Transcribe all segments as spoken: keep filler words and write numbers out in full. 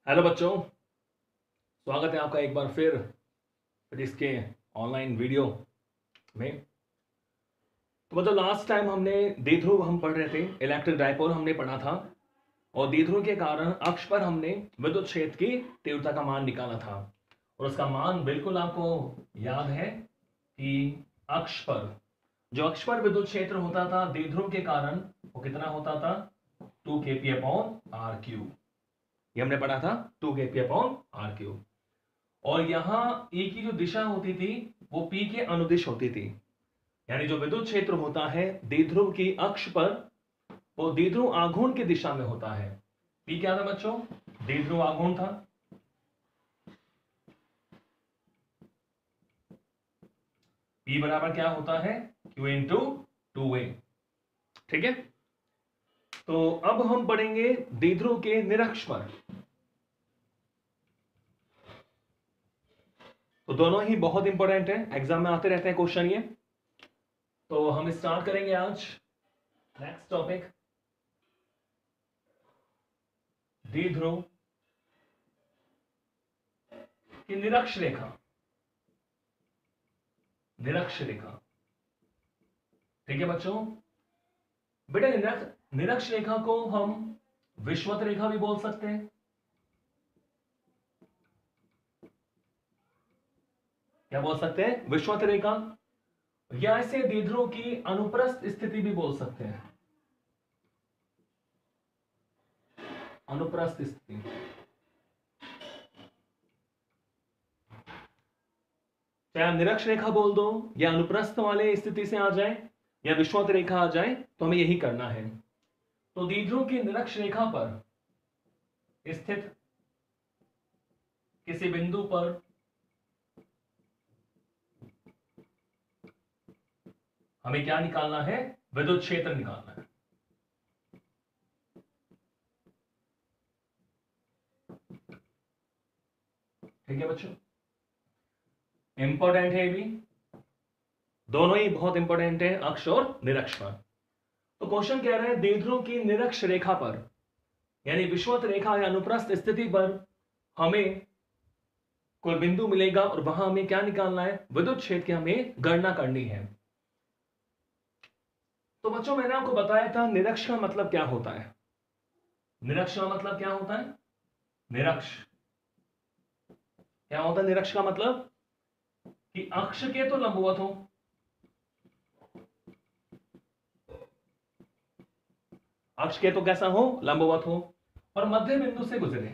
Hello बच्चों, स्वागत है आपका एक बार फिर फिजिक्स के ऑनलाइन वीडियो में। तो मतलब लास्ट टाइम हमने द्विध्रुव हम पढ़ रहे थे, इलेक्ट्रिक डायपोल हमने पढ़ा था और द्विध्रुव के कारण अक्ष पर हमने विद्युत क्षेत्र की तीव्रता का मान निकाला था और उसका मान बिल्कुल आपको याद है कि अक्ष पर जो अक्ष पर विद्युत क्षेत्र होता था द्विध्रुव के कारण वो कितना होता था, to K P upon R cube. ये हमने पढ़ा था, to K P upon R cube. और यहां E की जो दिशा होती थी वो P के अनुदिश होती थी, यानी जो विद्युत क्षेत्र होता है द्विध्रुव की अक्ष पर वो द्विध्रुव आघूर्ण की दिशा में होता है। P क्या था बच्चों? द्विध्रुव आघूर्ण था। P बराबर क्या होता है? Q into two A. ठीक है, तो अब हम पढ़ेंगे द्विध्रुव के निरक्ष पर। तो दोनों ही बहुत इंपॉर्टेंट है, एग्जाम में आते रहते हैं क्वेश्चन ये। तो हम स्टार्ट करेंगे आज नेक्स्ट टॉपिक, द्विध्रुव की निरक्ष रेखा। निरक्ष रेखा, ठीक है बच्चों। बेटा निरक्ष निरक्ष रेखा को हम विषुवत रेखा भी बोल सकते हैं। क्या बोल सकते हैं? विषुवत रेखा, या इसे द्विध्रुव की अनुप्रस्थ स्थिति भी बोल सकते हैं। अनुप्रस्थ स्थिति, चाहे आप निरक्ष रेखा बोल दो या अनुप्रस्थ वाले स्थिति से आ जाए या विषुवत रेखा आ जाए, तो हमें यही करना है। तो द्विध्रुव की निरक्ष रेखा पर स्थित किसी बिंदु पर हमें क्या निकालना है? विद्युत क्षेत्र निकालना है। ठीक है बच्चों, इंपॉर्टेंट है भी, दोनों ही बहुत इंपॉर्टेंट है, अक्ष और निरक्ष पर। तो क्वेश्चन कह रहे हैं द्विध्रुव की निरक्ष रेखा पर यानी विषुवत रेखा या अनुप्रस्थ स्थिति पर हमें कोई बिंदु मिलेगा और वहां हमें क्या निकालना है? विद्युत क्षेत्र की हमें गणना करनी है। तो बच्चों मैंने आपको बताया था निरक्ष का मतलब क्या होता है। निरक्ष का मतलब क्या होता है? निरक्ष क्या होता है? निरक्ष का मतलब कि अक्ष के तो लंबवत हो, अक्ष के तो कैसा हो? लंबवत हो, और मध्य बिंदु से गुजरे।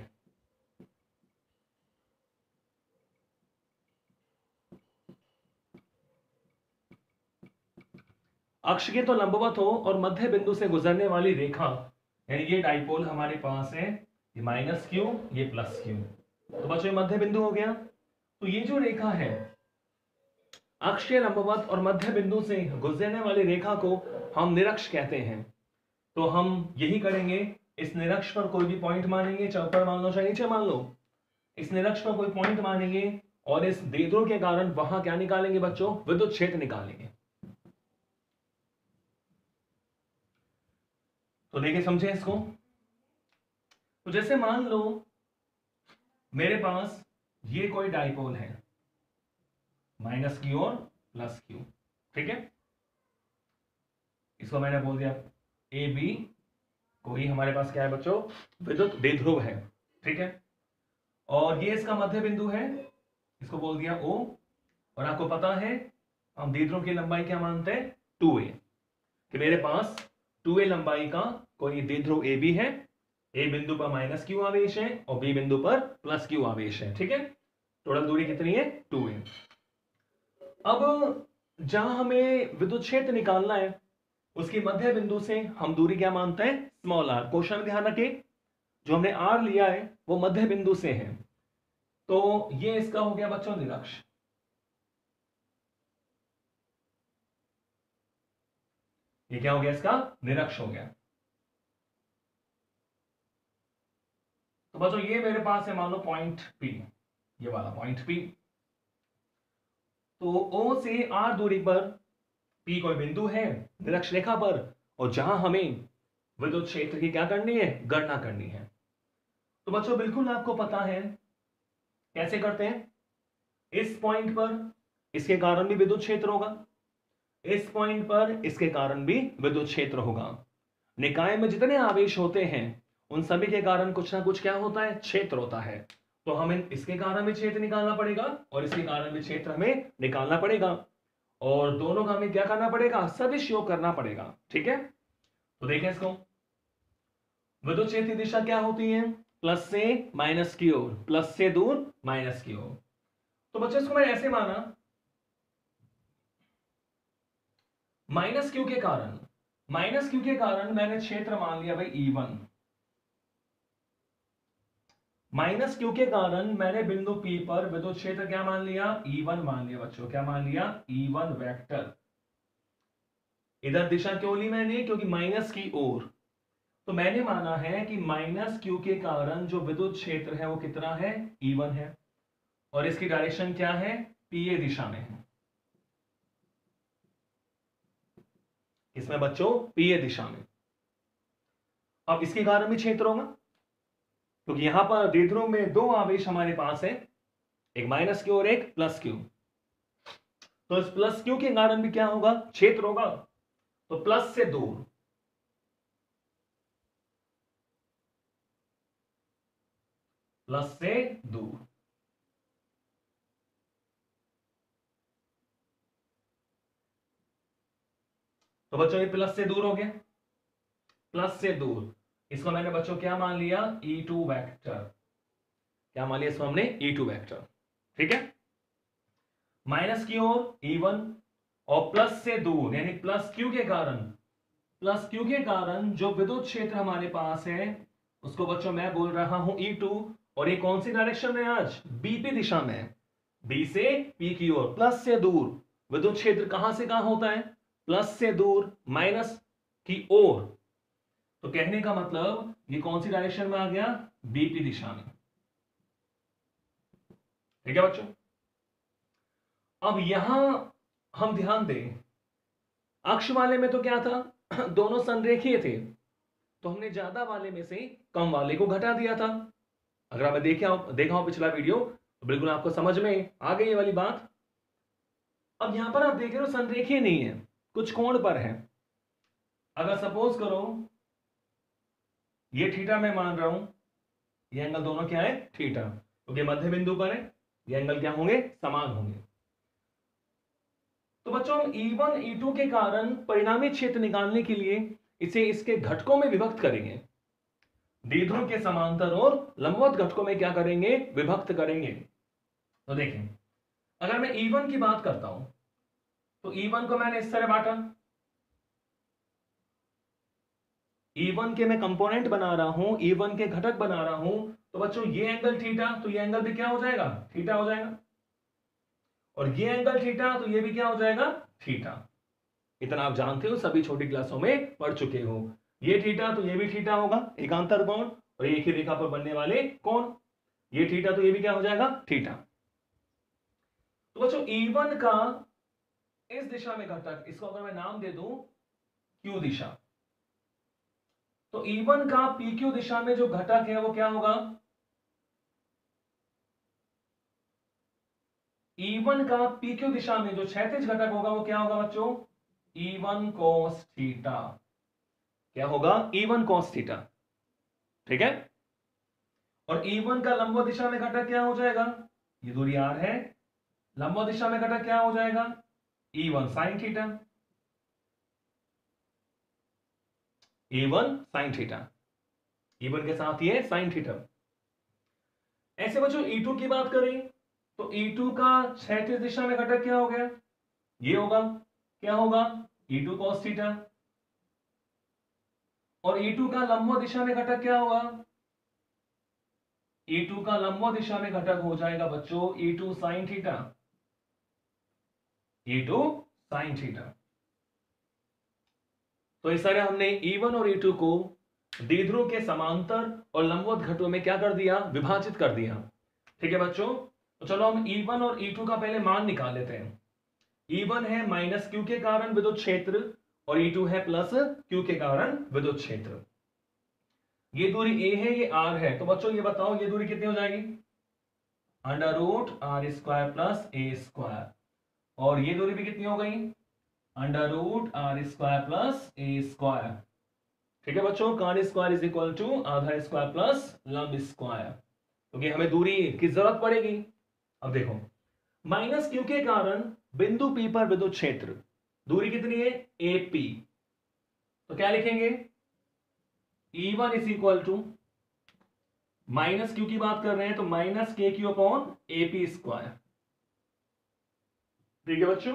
अक्ष के तो लंबवत हो और मध्य बिंदु से गुजरने वाली रेखा, यानी ये डाइपोल हमारे पास है, ये माइनस क्यू, ये प्लस क्यू। तो बच्चों ये मध्य बिंदु हो गया। तो ये जो रेखा है अक्ष के लंबवत और मध्य बिंदु से गुजरने वाली रेखा को हम निरक्ष कहते हैं। तो हम यही करेंगे, इस निरक्ष पर कोई भी पॉइंट मानेंगे, चाहे ऊपर मान लो चाहे नीचे मान लो, इस निरक्ष पर कोई पॉइंट मानेंगे और इस द्विध्रुव के कारण वहां क्या निकालेंगे बच्चों? विद्युत क्षेत्र निकालेंगे। तो देखिए समझे इसको। तो जैसे मान लो मेरे पास ये कोई डाइपोल है, माइनस क्यू और प्लस क्यू, ठीक है। इसको मैंने बोल दिया ए बी, कोई हमारे पास क्या है बच्चों? विद्युत द्विध्रुव है, ठीक है। और ये इसका मध्य बिंदु है, इसको बोल दिया ओ। और आपको पता है हम द्विध्रुव की लंबाई क्या मानते हैं? टू ए, कि मेरे पास टू ए लंबाई का कोई द्विध्रुव ए बी है। ए बिंदु पर माइनस क्यू आवेश है और बी बिंदु पर प्लस क्यू आवेश है, ठीक है। टोटल दूरी कितनी है? Two A. अब जहां हमें विद्युत क्षेत्र निकालना है उसकी मध्य बिंदु से हम दूरी क्या मानते हैं? Small are. क्वेश्चन में ध्यान रखें, जो हमने आर लिया है वो मध्य बिंदु से है। तो ये इसका हो गया बच्चों निरक्ष। ये क्या हो गया? इसका निरक्ष हो गया। तो बच्चों ये मेरे पास है मान लो पॉइंट पी, ये वाला पॉइंट पी। तो ओ से आर दूरी पर पी कोई बिंदु है निरक्ष रेखा पर, और जहां हमें विद्युत क्षेत्र की क्या करनी है? गणना करनी है। तो बच्चों बिल्कुल आपको पता है कैसे करते हैं। इस पॉइंट पर इसके कारण भी विद्युत क्षेत्र होगा, इस पॉइंट पर इसके कारण भी विद्युत क्षेत्र होगा। निकाय में जितने आवेश होते हैं उन सभी के कारण कुछ ना कुछ क्या होता है, क्षेत्र होता है। तो हमें इसके कारण भी क्षेत्र निकालना पड़ेगा और इसके कारण भी क्षेत्र हमें निकालना पड़ेगा, और दोनों का हमें क्या करना पड़ेगा, सदिश योग करना पड़ेगा। ठीक है, तो देखें इसको। विद्युत क्षेत्र की दिशा क्या होती है, प्लस से माइनस की ओर, प्लस से दूर माइनस की ओर। तो बच्चों इसको मैंने ऐसे माना, माइनस क्यू के कारण, माइनस क्यू के कारण मैंने क्षेत्र मान लिया भाई ई वन। माइनस क्यू के कारण मैंने बिंदु P पर विद्युत क्षेत्र क्या मान लिया, ई वन मान लिया बच्चों। क्या मान लिया, ई वन वेक्टर। इधर दिशा क्यों ली मैंने, क्योंकि माइनस की ओर। तो मैंने माना है कि माइनस क्यू के कारण जो विद्युत क्षेत्र है वो कितना है, ई वन है, और इसकी डायरेक्शन क्या है, पीए दिशा में है। इसमें बच्चों पीए दिशा में। अब इसके कारण भी क्षेत्र होगा, क्योंकि यहां पर द्विध्रुव में दो आवेश हमारे पास है, एक माइनस क्यू और एक प्लस क्यू। तो इस प्लस क्यू के कारण भी क्या होगा, क्षेत्र होगा। तो प्लस से दूर, प्लस से दूर। तो बच्चों ये प्लस से दूर हो गया, प्लस से दूर। इसको मैंने बच्चों क्या मान लिया, ई टू वेक्टर। क्या मान लिया इसको हमने, ई टू वेक्टर। ठीक है, माइनस की ओर ई वन और प्लस से दूर यानी प्लस क्यू के कारण, प्लस क्यू के कारण जो विद्युत क्षेत्र हमारे पास है उसको बच्चों मैं बोल रहा हूं ई टू। और ये कौन सी डायरेक्शन में, आज बीपी दिशा में, बी से पी की ओर, प्लस से दूर। विद्युत क्षेत्र कहां से कहां होता है, प्लस से दूर, माइनस की ओर। तो कहने का मतलब ये कौन सी डायरेक्शन में आ गया, बीपी दिशा में। ठीक है बच्चों, अब यहां हम ध्यान दें, अक्ष वाले में तो क्या था, दोनों संरेखीय थे, तो हमने ज्यादा वाले में से कम वाले को घटा दिया था। अगर आपने देखा देखा हो पिछला वीडियो तो बिल्कुल आपको समझ में आ गई ये वाली बात। अब यहां पर आप देख रहे हो संरेखीय नहीं है, कुछ कोण पर है। अगर सपोज करो ये थीटा मैं मान रहा हूं, ये एंगल दोनों क्या है, थीटा, क्योंकि मध्य बिंदु पर है, ये एंगल क्या होंगे, समान होंगे। तो बच्चों हम ई वन ई टू के कारण परिणामी क्षेत्र निकालने के लिए इसे इसके घटकों में विभक्त करेंगे, द्विध्रुव के समांतर और लंबवत घटकों में क्या करेंगे, विभक्त करेंगे। तो देखें, अगर मैं ई वन की बात करता हूं तो ई वन को मैंने इस तरह बांटा, ई वन के मैं कंपोनेंट बना रहा हूं, ई वन के घटक बना रहा हूं। तो बच्चों ये एंगल थीटा, तो ये एंगल भी क्या हो जाएगा, थीटा हो जाएगा, और ये एंगल थीटा, तो ये भी क्या हो जाएगा, थीटा। इतना आप जानते हो, सभी छोटी क्लासों में पढ़ चुके हो। ये थीटा तो ये भी थीटा होगा, एकांतर कोण, और एक ही रेखा पर बनने वाले कोण। ये थीटा तो ये भी क्या हो जाएगा, थीटा। तो बच्चों ई वन का इस दिशा में घटक, इसको अगर मैं नाम दे दूं क्यू दिशा, तो ई वन का पी क्यू दिशा में जो घटक है वो क्या होगा, ई वन का पी क्यू दिशा में जो क्षैतिज घटक होगा वो क्या होगा बच्चों, ई वन cos थीटा। क्या होगा, ई वन cos थीटा। ठीक है, और ई वन का लंबवत दिशा में घटक क्या हो जाएगा, ये दूरी r है, लंबवत दिशा में घटक क्या हो जाएगा, E one sin theta, E one sin theta, E one के साथ ये sin थीटा। ऐसे बच्चों ई टू की बात करें तो ई टू का क्षैतिज दिशा में घटक क्या हो गया, ये होगा, क्या होगा, ई टू cos थीटा, और ई टू का लंबवत दिशा में घटक क्या होगा, ई टू का लंबवत दिशा में घटक हो जाएगा बच्चों E two sin theta, E two sin theta. तो इस तरह हमने ई वन और ई टू को द्विध्रुव के समांतर और लंबवत घटकों में क्या कर दिया, विभाजित कर दिया। ठीक है बच्चों, तो चलो हम ई वन और ई टू का पहले मान निकाल लेते हैं। ई वन है माइनस क्यू के कारण विद्युत क्षेत्र, और ई टू है प्लस क्यू के कारण विद्युत क्षेत्र। ये दूरी ए है, ये आर है, तो बच्चों ये बताओ ये दूरी कितनी हो जाएगी? Under root R square plus A square. और ये दूरी भी कितनी हो गई? Under root R square plus A square. ठीक है बच्चों, कॉन स्क्वायर इज इक्वल टू आधा स्क्वायर प्लस लंब स्क्वायर, क्योंकि हमें दूरी की जरूरत पड़ेगी। अब देखो, माइनस क्यू के कारण बिंदु पी पर विद्युत क्षेत्र, दूरी कितनी है? A P. तो क्या लिखेंगे? E one is equal to, minus Q की बात कर रहे हैं तो minus K Q upon A P square. ठीक है बच्चों,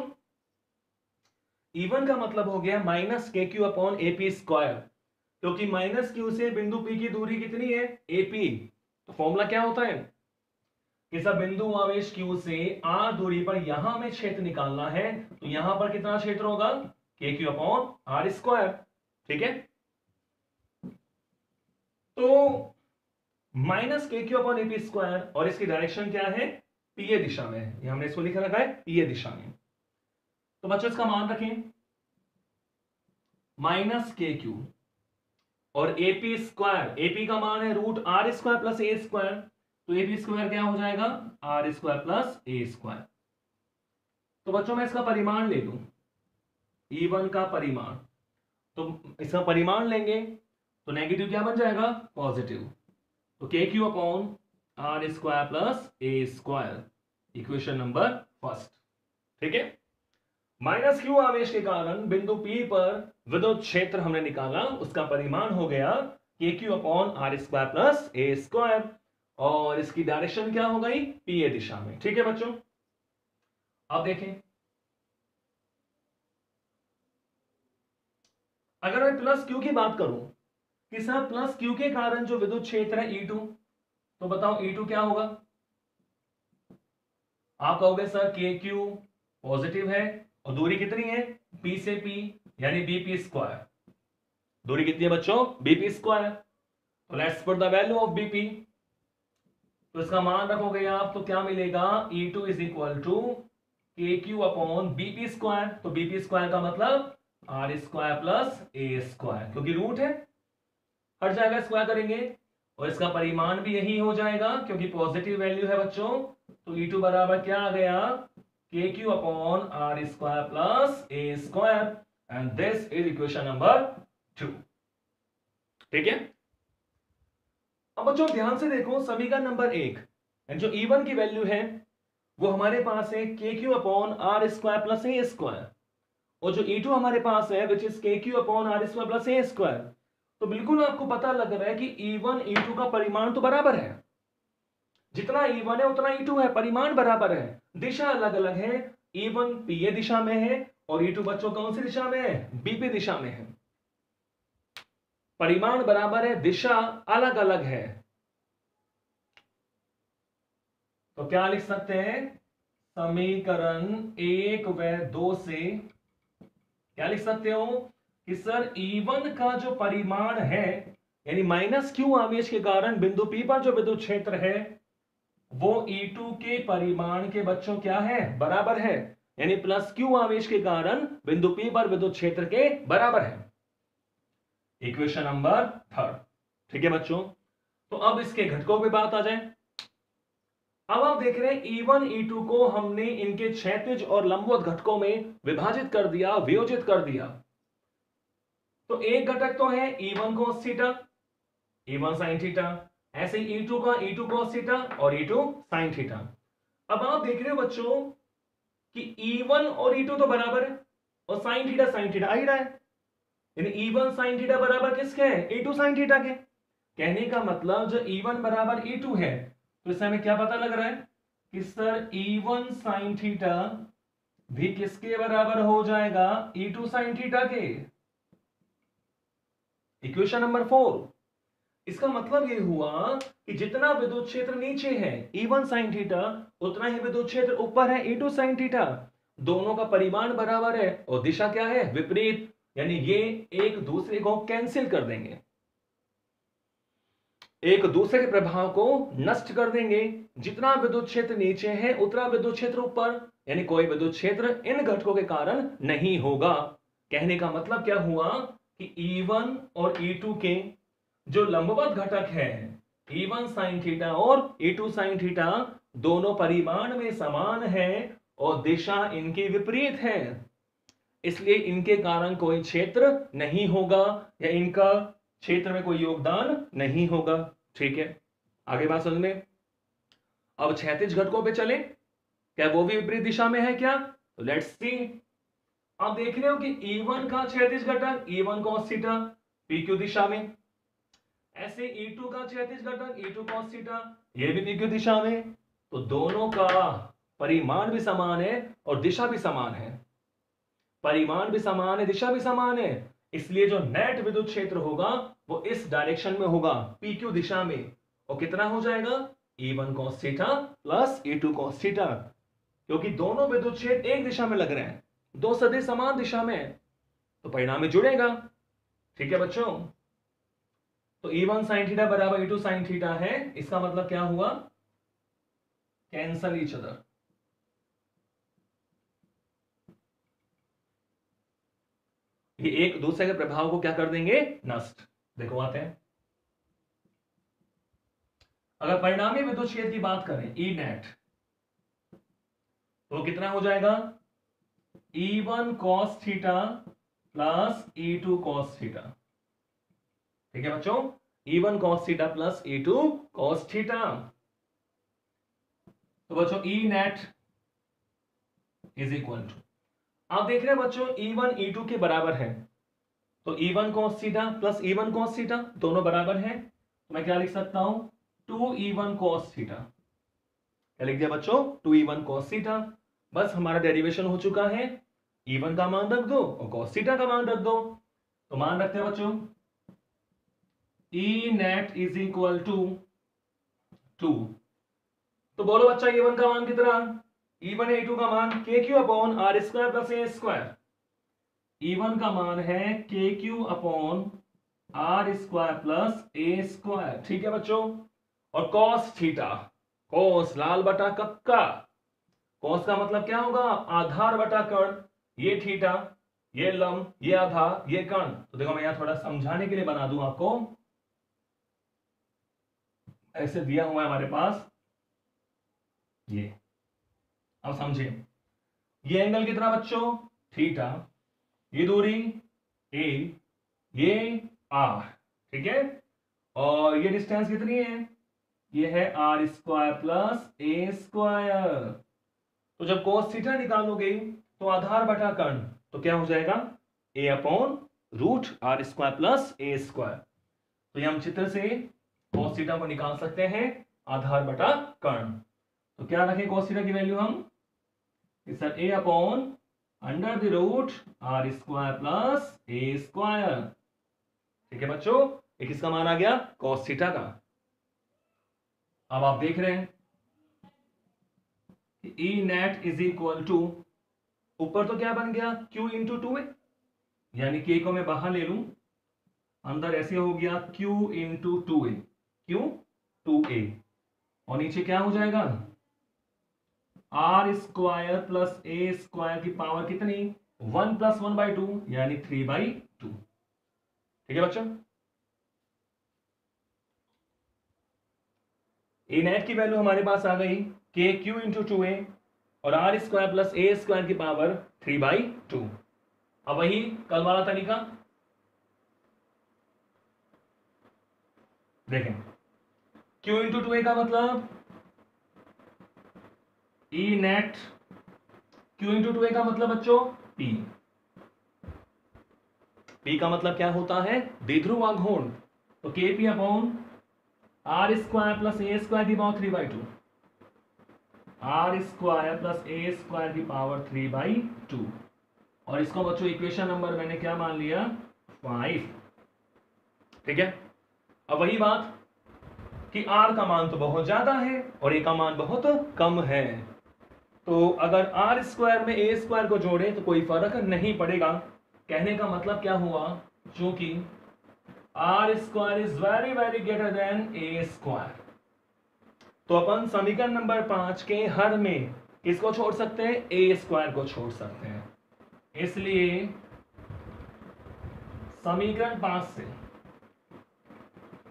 ई वन का मतलब हो गया minus K Q upon A P square, क्योंकि माइनस क्यू से बिंदु पी की दूरी कितनी है? A P. तो फॉर्मूला क्या होता है कि सब बिंदु आवेश क्यू से आर दूरी पर यहां हमें क्षेत्र निकालना है, तो यहां पर कितना क्षेत्र होगा? के क्यू अपॉन आर स्क्वायर। ठीक है, तो minus K Q upon A P square, और इसकी डायरेक्शन क्या है? पीए दिशा में है, ये हमने इसको लिखा रखा है पीए दिशा में। तो बच्चों इसका मान रखें माइनस के क्यू और ए पी स्क्वायर, एपी का मान है root R square plus A square, तो ए पी स्क्वायर क्या हो जाएगा? R square plus A square. तो बच्चों मैं इसका परिमाण ले लूं, ई वन का परिमाण, तो इसका परिमाण लेंगे तो नेगेटिव क्या बन जाएगा? पॉजिटिव। तो K Q upon R square plus A square, equation number first. ठीक है, माइनस क्यू आवेश के कारण बिंदु पी पर विद्युत क्षेत्र हमने निकाला, उसका परिमाण हो गया K Q upon R square plus A square, और इसकी डायरेक्शन क्या हो गई? पीए दिशा में। ठीक है बच्चों, अब देखें, अगर मैं प्लस क्यू की बात करूं कि सर प्लस क्यू के कारण जो विद्युत क्षेत्र है ई टू, तो बताओ ई टू क्या होगा? आप कहोगे सर के क्यू पॉजिटिव है और दूरी कितनी है? पी से पी, यानी बीपी स्क्वायर। दूरी कितनी है बच्चों? BP square. तो let's put the value of BP, तो इसका मान रखोगे आप तो क्या मिलेगा? E two is equal to K Q upon BP square. तो बीपी स्क्वायर का मतलब R square plus A square, क्योंकि रूट है, हट जाएगा, स्क्वायर करेंगे, और इसका परिमाण भी यही हो जाएगा क्योंकि पॉजिटिव वैल्यू है बच्चों। तो ई टू बराबर क्या आ गया? K Q upon R square plus A square, and this is equation number two. ठीक है, अब बच्चों ध्यान से देखो, समीकरण नंबर एक, जो ई वन की वैल्यू है वो हमारे पास है K Q upon R square plus A square, और जो ई टू हमारे पास है which is K Q upon R square plus A square. तो बिल्कुल आपको पता लग रहा है कि ई वन ई टू का परिमाण तो बराबर है, जितना ई वन है उतना ई टू है, परिमाण बराबर है, दिशा अलग अलग है। ई वन पीए दिशा में है और ई टू बच्चों कौन सी दिशा में है? बीपी दिशा में है। परिमाण बराबर है, दिशा अलग अलग है। तो क्या लिख सकते हैं? समीकरण एक व दो से क्या लिख सकते हो कि सर ई वन का जो परिमाण है, यानी माइनस क्यू आवेश के कारण बिंदु पी पर जो विद्युत क्षेत्र है वो ई टू के परिमाण के बच्चों क्या है? बराबर है, यानी प्लस क्यू आवेश के कारण बिंदु पी पर विद्युत क्षेत्र के बराबर है। Equation number third. ठीक है बच्चों, तो अब इसके घटकों पे बात आ जाए। अब आप देख रहे हैं ई वन ई टू को हमने इनके क्षैतिज और लंबवत घटकों में विभाजित कर दिया, वियोजित कर दिया। तो एक घटक तो है E one cos theta, E one sin theta, ऐसे ई टू का ई टू cos थीटा और ई टू sin थीटा। अब आप देख रहे हो बच्चों कि ई वन और ई टू तो बराबर है और sin थीटा sin थीटा आ ही रहा है, यानी ई वन sin थीटा बराबर किसके है? ई टू sin थीटा के। कहने का मतलब जो ई वन बराबर ई टू है, तो इससे हमें क्या पता लग रहा है कि sir E one sin theta भी किसके बराबर हो जाएगा? ई टू sin थीटा के। Equation number four. इसका मतलब यह हुआ कि जितना विद्युत क्षेत्र नीचे है ई वन sin थीटा, उतना ही विद्युत क्षेत्र ऊपर है ई टू sin थीटा। दोनों का परिमाण बराबर है और दिशा क्या है? विपरीत, यानी ये एक दूसरे को कैंसिल कर देंगे, एक दूसरे के प्रभाव को नष्ट कर देंगे। जितना विद्युत क्षेत्र नीचे है उतना विद्युत क्षेत्र ऊपर, यानी कोई विद्युत क्षेत्र इन घटकों के कारण नहीं होगा। कहने का मतलब क्या हुआ कि ई वन और ई टू के जो लंबवत घटक है ई वन साइन थीटा और ई टू साइन थीटा दोनों परिमाण में समान है और दिशा इनकी विपरीत है, इसलिए इनके कारण कोई क्षेत्र नहीं होगा या इनका क्षेत्र में कोई योगदान नहीं होगा। ठीक है, आगे बात समझ में। अब क्षैतिज घटकों पे चले, क्या वो भी विपरीत दिशा में है क्या? तो लेट्स सी। आप देख रहे हो कि ई वन का क्षैतिज घटक E one cos theta P Q दिशा में, ऐसे ई टू का क्षैतिज घटक ई टू cos थीटा ये भी पी क्यू दिशा में, तो दोनों का परिमाण भी समान है और दिशा भी समान है। परिमाण भी समान है, दिशा भी समान है, इसलिए जो नेट विद्युत क्षेत्र होगा वो इस डायरेक्शन में होगा, पी क्यू दिशा में। और कितना हो जाएगा? E one cos theta plus E two cos theta, क्योंकि दोनों विद्युत क्षेत्र एक दिशा में लग रहे हैं, दो सदिश समान दिशा में, तो परिणाम में जुड़ेगा। ठीक है बच्चों, तो ई वन sin थीटा बराबर ई टू sin थीटा है, इसका मतलब क्या हुआ? Cancel each other. ये एक दूसरे के प्रभाव को क्या कर देंगे? नष्ट। देखो आते हैं, अगर परिणामी विद्युत क्षेत्र की बात करें ई नेट, तो कितना हो जाएगा? E one cos theta plus E two cos theta. ठीक है बच्चों, E one cos theta plus E two cos theta. तो बच्चों E net is equal to, आप देख रहे हैं बच्चों ई वन ई टू के बराबर है, तो E one cos theta plus E one cos theta दोनों बराबर है, तो मैं क्या लिख सकता हूं? Two E one cos theta. क्या लिख दिया बच्चों? Two E one cos theta. बस हमारा डेरिवेशन हो चुका है, ई वन का मान रख दो और cos थीटा का मान रख दो। तो मान रखते हैं बच्चों, E net is equal to two. तो बोलो बच्चा ई वन का मान कितना? ई वन ए टू का मान K Q upon R square plus A square. E one का मान है K Q upon R square plus A square. ठीक है बच्चों, और cos थीटा, cos लाल बटा कक्का, cos का मतलब क्या होगा? आधार बटा कर्ण, ये थीटा, ये लंब, ये आधार, ये कर्ण। तो देखो मैं यहां थोड़ा समझाने के लिए बना दूं आपको, ऐसे दिया हुआ है हमारे पास ये, अब समझे। ये एंगल कितना बच्चों? थीटा, ये दूरी ए, ये आर, ठीक है, और ये डिस्टेंस कितनी है? ये है R square plus A square. तो जब cos थीटा निकालोगे तो आधार बटा कर्ण, तो क्या हो जाएगा? A upon root R square plus A square. तो ये हम चित्र से cos थीटा को निकाल सकते हैं, आधार बटा कर्ण। तो क्या रखें cos थीटा की वैल्यू हम? Sir A upon under the root R square plus A square. ठीक है बच्चों, ये किसका मान आ गया? cos थीटा का। अब आप देख रहे हैं कि E net is equal to, ऊपर तो क्या बन गया? Q इंटू टू ए, यानी K को मैं बाहर ले लूं, अंदर ऐसे हो गया Q into two A, Q two A, और नीचे क्या हो जाएगा? R square plus A square की पावर कितनी? One plus one by two, यानी थ्री बाई टू। ठीक है बच्चों, ए नेट की वैल्यू हमारे पास आ गई के क्यू इंटू टू ए और R square plus A square की पावर थ्री बाई टू। अब वही कल वाला तरीका देखें, क्यू इंटू टू ए का मतलब E net, Q into two A का मतलब बच्चों पी, पी का मतलब क्या होता है? द्विध्रुव आघूर्ण। तो K P upon R square plus A square की power three by two, R square plus A square की पावर थ्री बाई टू, और इसको बच्चों इक्वेशन नंबर मैंने क्या मान लिया? फाइव। ठीक है, अब वही बात कि आर का मान तो बहुत ज्यादा है और ए का मान बहुत कम है, तो अगर आर स्क्वायर में ए स्क्वायर को जोड़े तो कोई फर्क नहीं पड़ेगा। कहने का मतलब क्या हुआ? चूंकि R square is very very greater than A square, तो अपन समीकरण नंबर पांच के हर में किसको छोड़ सकते हैं? ए स्क्वायर को छोड़ सकते हैं। इसलिए समीकरण पांच से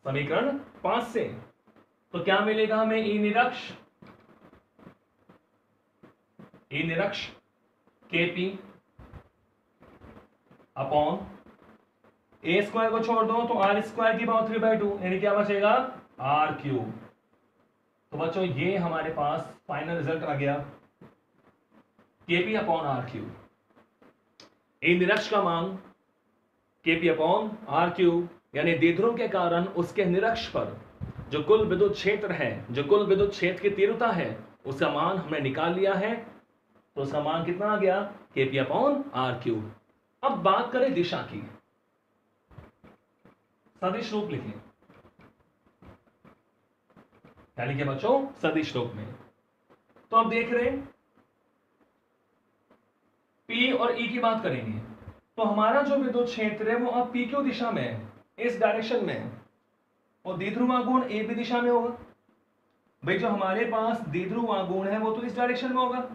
समीकरण पांच से। तो क्या मिलेगा हमें? ई निरक्ष ई निरक्ष के पी अपॉन ए स्क्वायर को छोड़ दो तो आर स्क्वायर की पावर थ्री बाई टू, यानी क्या बचेगा? R cube. तो बच्चों ये हमारे पास फाइनल रिजल्ट आ गया, KP upon R cube. E निरक्ष का मान केपी अपॉन आर क्यूब, यानी द्विध्रुव के कारण उसके निरक्ष पर जो कुल विद्युत क्षेत्र है, जो कुल विद्युत क्षेत्र की तीव्रता है, उसका मान हमने निकाल लिया है। तो उसका मान कितना आ गया? KP upon R cube. अब बात करें दिशा की, सदिश रूप लिखें, क्या लिखे बच्चों? सदिश रूप में। तो अब देख रहे हैं P और E की बात करेंगे, तो हमारा जो विद्युत क्षेत्र है वो अब P क्यू दिशा में है, इस डायरेक्शन में है, और द्विध्रुव आघूर्ण ए बी दिशा में होगा। भाई जो हमारे पास द्विध्रुव आघूर्ण है वो तो इस डायरेक्शन में होगा,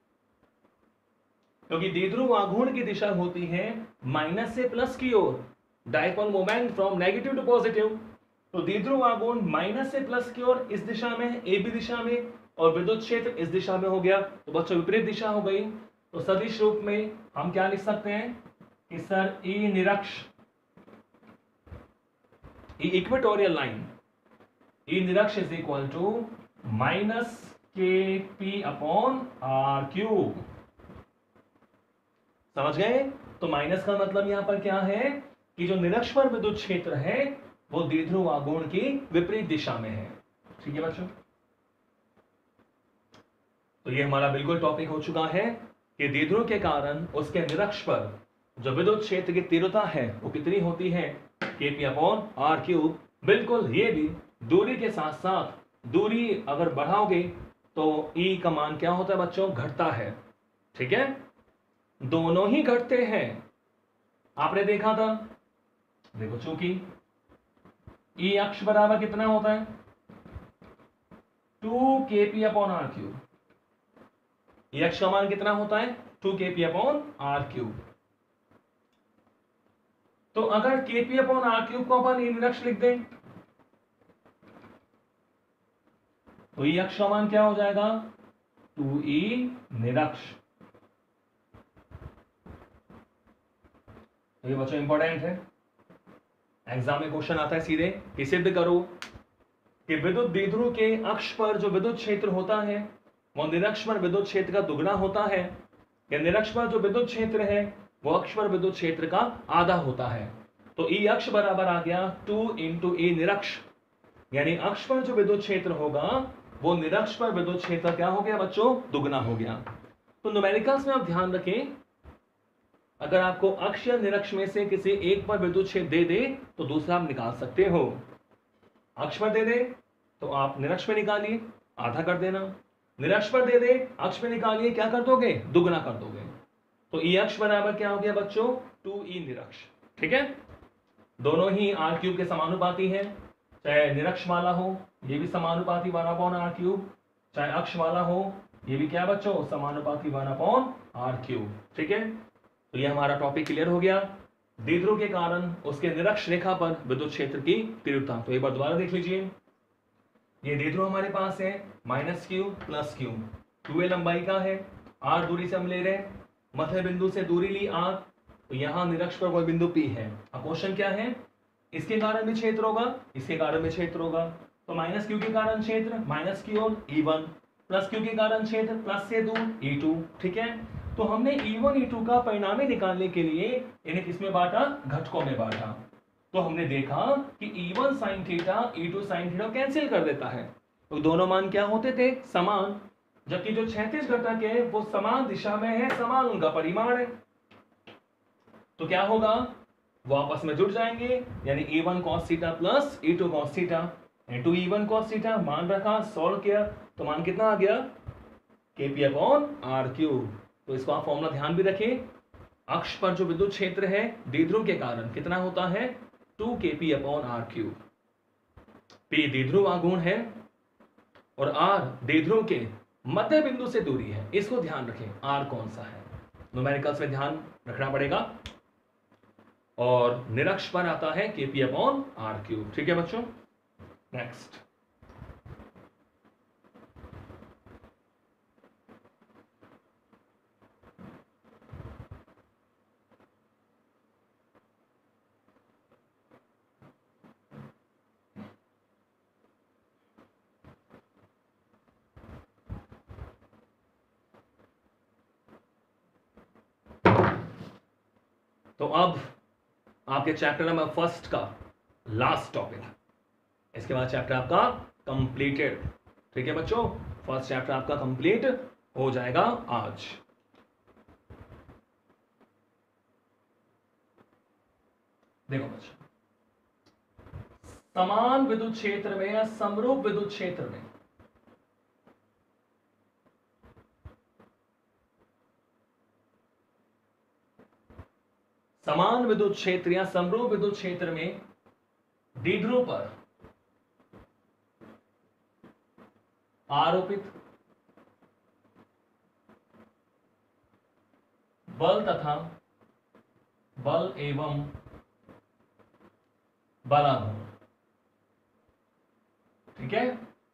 क्योंकि द्विध्रुव आघूर्ण की दिशा होती है माइनस से प्लस की ओर, dipole moment from negative to positive. तो द्विध्रुव आघूर्ण माइनस से प्लस की ओर इस दिशा में, ए बी दिशा में, और विद्युत क्षेत्र इस दिशा में हो गया। तो बच्चों विपरीत दिशा हो गई। तो सदिश रूप में हम क्या लिख सकते हैं कि सर ई निरक्ष, ई इक्वेटोरियल लाइन, ई निरक्ष is equal to minus K P upon R cube. समझ गए? तो माइनस का मतलब यहां पर क्या है कि जो निरक्ष पर विद्युत क्षेत्र है वो द्विध्रुव आघूर्ण की विपरीत दिशा में है। ठीक है बच्चों? तो ये हमारा बिल्कुल टॉपिक हो चुका है कि द्विध्रुव के कारण उसके निरक्ष पर जो विद्युत क्षेत्र की तीव्रता है वो कितनी होती है? KP upon R cube. बिल्कुल, ये भी दूरी के साथ साथ दूरी अगर बढ़ाओगे तो ई का मान क्या होता है बच्चों? घटता है। ठीक है, दोनों ही घटते हैं। आपने देखा था, देखो चूंकि ई अक्ष बराबर कितना होता है? Two K P upon R cube. E अक्ष का मान कितना होता है? Two K P upon R cube. तो अगर के पी अपॉन आर क्यूब को अपन ई निरक्ष लिख दें तो ई अक्ष का मान क्या हो जाएगा? टू ई निरक्ष। तो ये बच्चों इंपॉर्टेंट है, एग्जाम में क्वेश्चन आता है सीधे कि सिद्ध करो कि विद्युत द्विध्रुव के अक्ष पर जो विद्युत क्षेत्र होता है वो निरक्ष पर विद्युत क्षेत्र का दुगना होता है, या निरक्ष पर जो विद्युत क्षेत्र है वो अक्ष पर विद्युत क्षेत्र का आधा होता है। तो ई अक्ष बराबर आ गया टू इंटू ई निरक्ष, यानी अक्ष पर जो विद्युत क्षेत्र होगा वो निरक्ष पर विद्युत क्षेत्र क्या हो गया बच्चों? दुगना हो गया। तो न्यूमेरिकल्स में आप ध्यान रखें, अगर आपको अक्ष या निरक्ष में से किसी एक पर विद्युत क्षेत्र दे दे तो दूसरा आप निकाल सकते हो। अक्ष पर दे दे तो आप निरक्ष पे निकालिए, आधा कर देना। निरक्ष पर दे दे, अक्ष पे निकालिए, क्या कर दोगे? दुगना कर दोगे। तो ई अक्ष बराबर क्या हो गया बच्चों? टू ई निरक्ष। ठीक है, दोनों ही आर क्यूब के समानुपाती है, चाहे निरक्ष वाला हो ये भी समानुपाती वन अपॉन आर क्यूब, चाहे अक्ष वाला हो ये भी क्या बच्चों? समानुपाती वन अपॉन आर क्यूब। ठीक है, तो ये हमारा टॉपिक क्लियर हो गया, द्विध्रुव के कारण उसके निरक्ष रेखा पर विद्युत क्षेत्र की तीव्रता। तो एक बार दोबारा देख लीजिए, ये द्विध्रुव हमारे पास है minus Q plus Q, two A लंबाई का है, आर दूरी से हम ले रहे हैं, मध्य बिंदु से दूरी ली आर, तो यहाँ निरक्ष पर कोई बिंदु पी है। अब क्वेश्चन क्या है? इसके कारण भी क्षेत्र होगा, इसके कारण भी क्षेत्र होगा। तो माइनस क्यू के कारण क्षेत्र माइनस की ओर ई वन, प्लस क्यू के कारण क्षेत्र प्लस से दूर ई टू। ठीक है, तो हमने ई वन ई टू का परिणामी निकालने के लिए इन्हें किसमें बांटा? घटकों में बांटा। तो हमने देखा कि E one sine theta E two sine theta cancel कर देता है, तो दोनों मान क्या होते थे? समान। जबकि जो क्षैतिज घटक है वो समान दिशा में है, समान उनका परिमाण है, तो क्या होगा? वो आपस में जुड़ जाएंगे, यानी E one cos theta plus E two cos theta into E one cos theta. मान रखा, सॉल्व किया, तो मान कितना आ गया? KP upon R cube. तो इसको आप फॉर्मूला ध्यान भी रखें, अक्ष पर जो विद्युत क्षेत्र है द्विध्रुव के कारण कितना होता है? Two KP upon R cube. P द्विध्रुव आघूर्ण है और आर द्विध्रुव के मध्य बिंदु से दूरी है, इसको ध्यान रखें आर कौन सा है, न्यूमेरिकल्स में ध्यान रखना पड़ेगा। और निरक्ष पर आता है केपी अपॉन आर क्यूब। ठीक है बच्चों, नेक्स्ट। तो अब आपके चैप्टर नंबर फर्स्ट का लास्ट टॉपिक, इसके बाद चैप्टर आपका कंप्लीटेड। ठीक है बच्चों, फर्स्ट चैप्टर आपका कंप्लीट हो जाएगा आज। देखो बच्चों, समान विद्युत क्षेत्र में या समरूप विद्युत क्षेत्र में समान विद्युत क्षेत्र या समरूप विद्युत क्षेत्र में द्विध्रुव पर आरोपित बल तथा बल एवं बलाघूर्ण, ठीक है,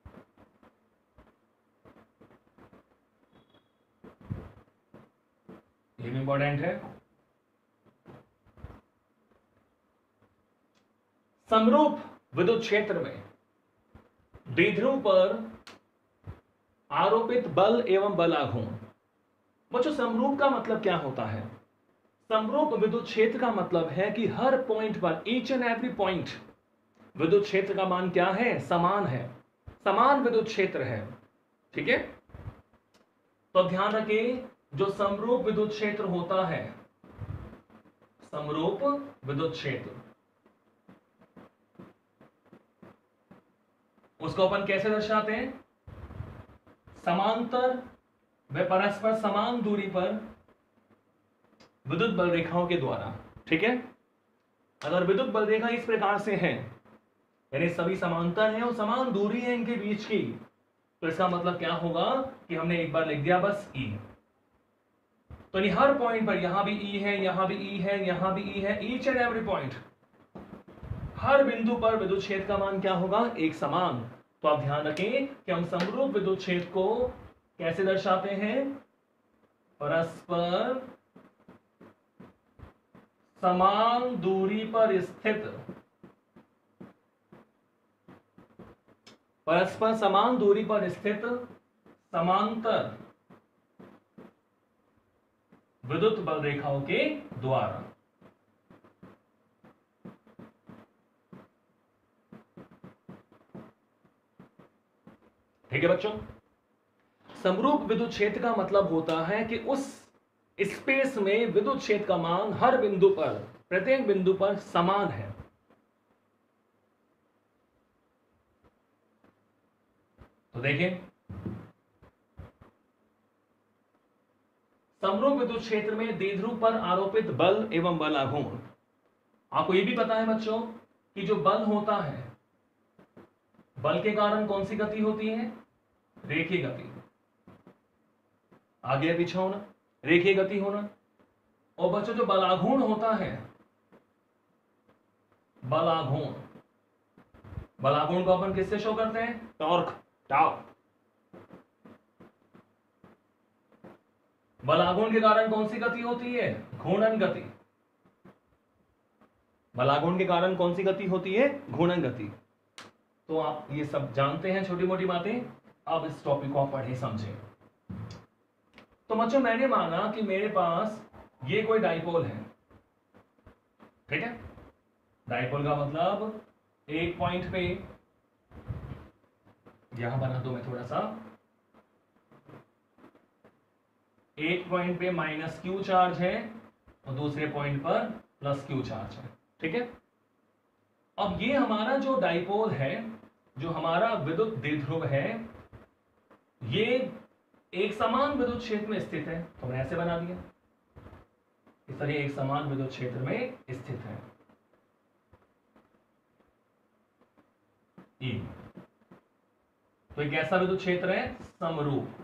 ये भी इंपॉर्टेंट है। समरूप विद्युत क्षेत्र में द्विध्रुव पर आरोपित बल एवं बलाघूर्ण। बच्चों, समरूप का मतलब क्या होता है? समरूप विद्युत क्षेत्र का मतलब है कि हर पॉइंट पर, ईच एंड एवरी पॉइंट, विद्युत क्षेत्र का मान क्या है? समान है, समान विद्युत क्षेत्र है। ठीक है, तो ध्यान रखिए, जो समरूप विद्युत क्षेत्र होता है, समरूप विद्युत क्षेत्र, उसको अपन कैसे दर्शाते हैं? समांतर व परस्पर समान दूरी पर विद्युत बल रेखाओं के द्वारा। ठीक है, अगर विद्युत बल रेखा इस प्रकार से है, यानी सभी समांतर हैं और समान दूरी है इनके बीच की, तो इसका मतलब क्या होगा कि हमने एक बार लिख दिया बस ई। तो नहीं, हर पॉइंट पर, यहां भी ई है, यहां भी ई है, यहां भी ई है, ईच एंड एवरी पॉइंट, हर बिंदु पर विद्युत क्षेत्र का मान क्या होगा? एक समान। तो आप ध्यान रखें कि हम समरूप विद्युत क्षेत्र को कैसे दर्शाते हैं? परस्पर समान दूरी पर स्थित, परस्पर समान दूरी पर स्थित समांतर विद्युत बल रेखाओं के द्वारा। ठीक है बच्चों, समरूप विद्युत क्षेत्र का मतलब होता है कि उस स्पेस में विद्युत क्षेत्र का मान हर बिंदु पर, प्रत्येक बिंदु पर समान है। तो देखें, समरूप विद्युत क्षेत्र में द्विध्रुव पर आरोपित बल एवं बलाघूर्ण। आपको यह भी पता है बच्चों कि जो बल होता है, बल के कारण कौन सी गति होती है? रेखीय गति। आगे पीछे होना, रेखीय गति होना। और बच्चों, जो बलाघूर्ण होता है, बलाघूर्ण, बलाघूर्ण को अपन किससे शो करते हैं? Torque, tau. बलाघूर्ण के कारण कौन सी गति होती है? घूर्णन गति। बलाघूर्ण के कारण कौन सी गति होती है? घूर्णन गति। तो आप ये सब जानते हैं, छोटी मोटी बातें। अब इस टॉपिक को आप पढ़े समझें। तो बच्चों, मैंने माना कि मेरे पास ये कोई डाइपोल है, ठीक है। डाइपोल का मतलब एक पॉइंट पे, यहां बना दो मैं थोड़ा सा, एक पॉइंट पे माइनस क्यू चार्ज है और दूसरे पॉइंट पर प्लस क्यू चार्ज है, ठीक है। अब ये हमारा जो डाइपोल है, जो हमारा विद्युत द्विध्रुव है, ये एक समान विद्युत क्षेत्र में स्थित है। तो मैंने ऐसे बना दिया, इस तरह एक समान विद्युत क्षेत्र में स्थित है। ई तो एक ऐसा विद्युत क्षेत्र है समरूप,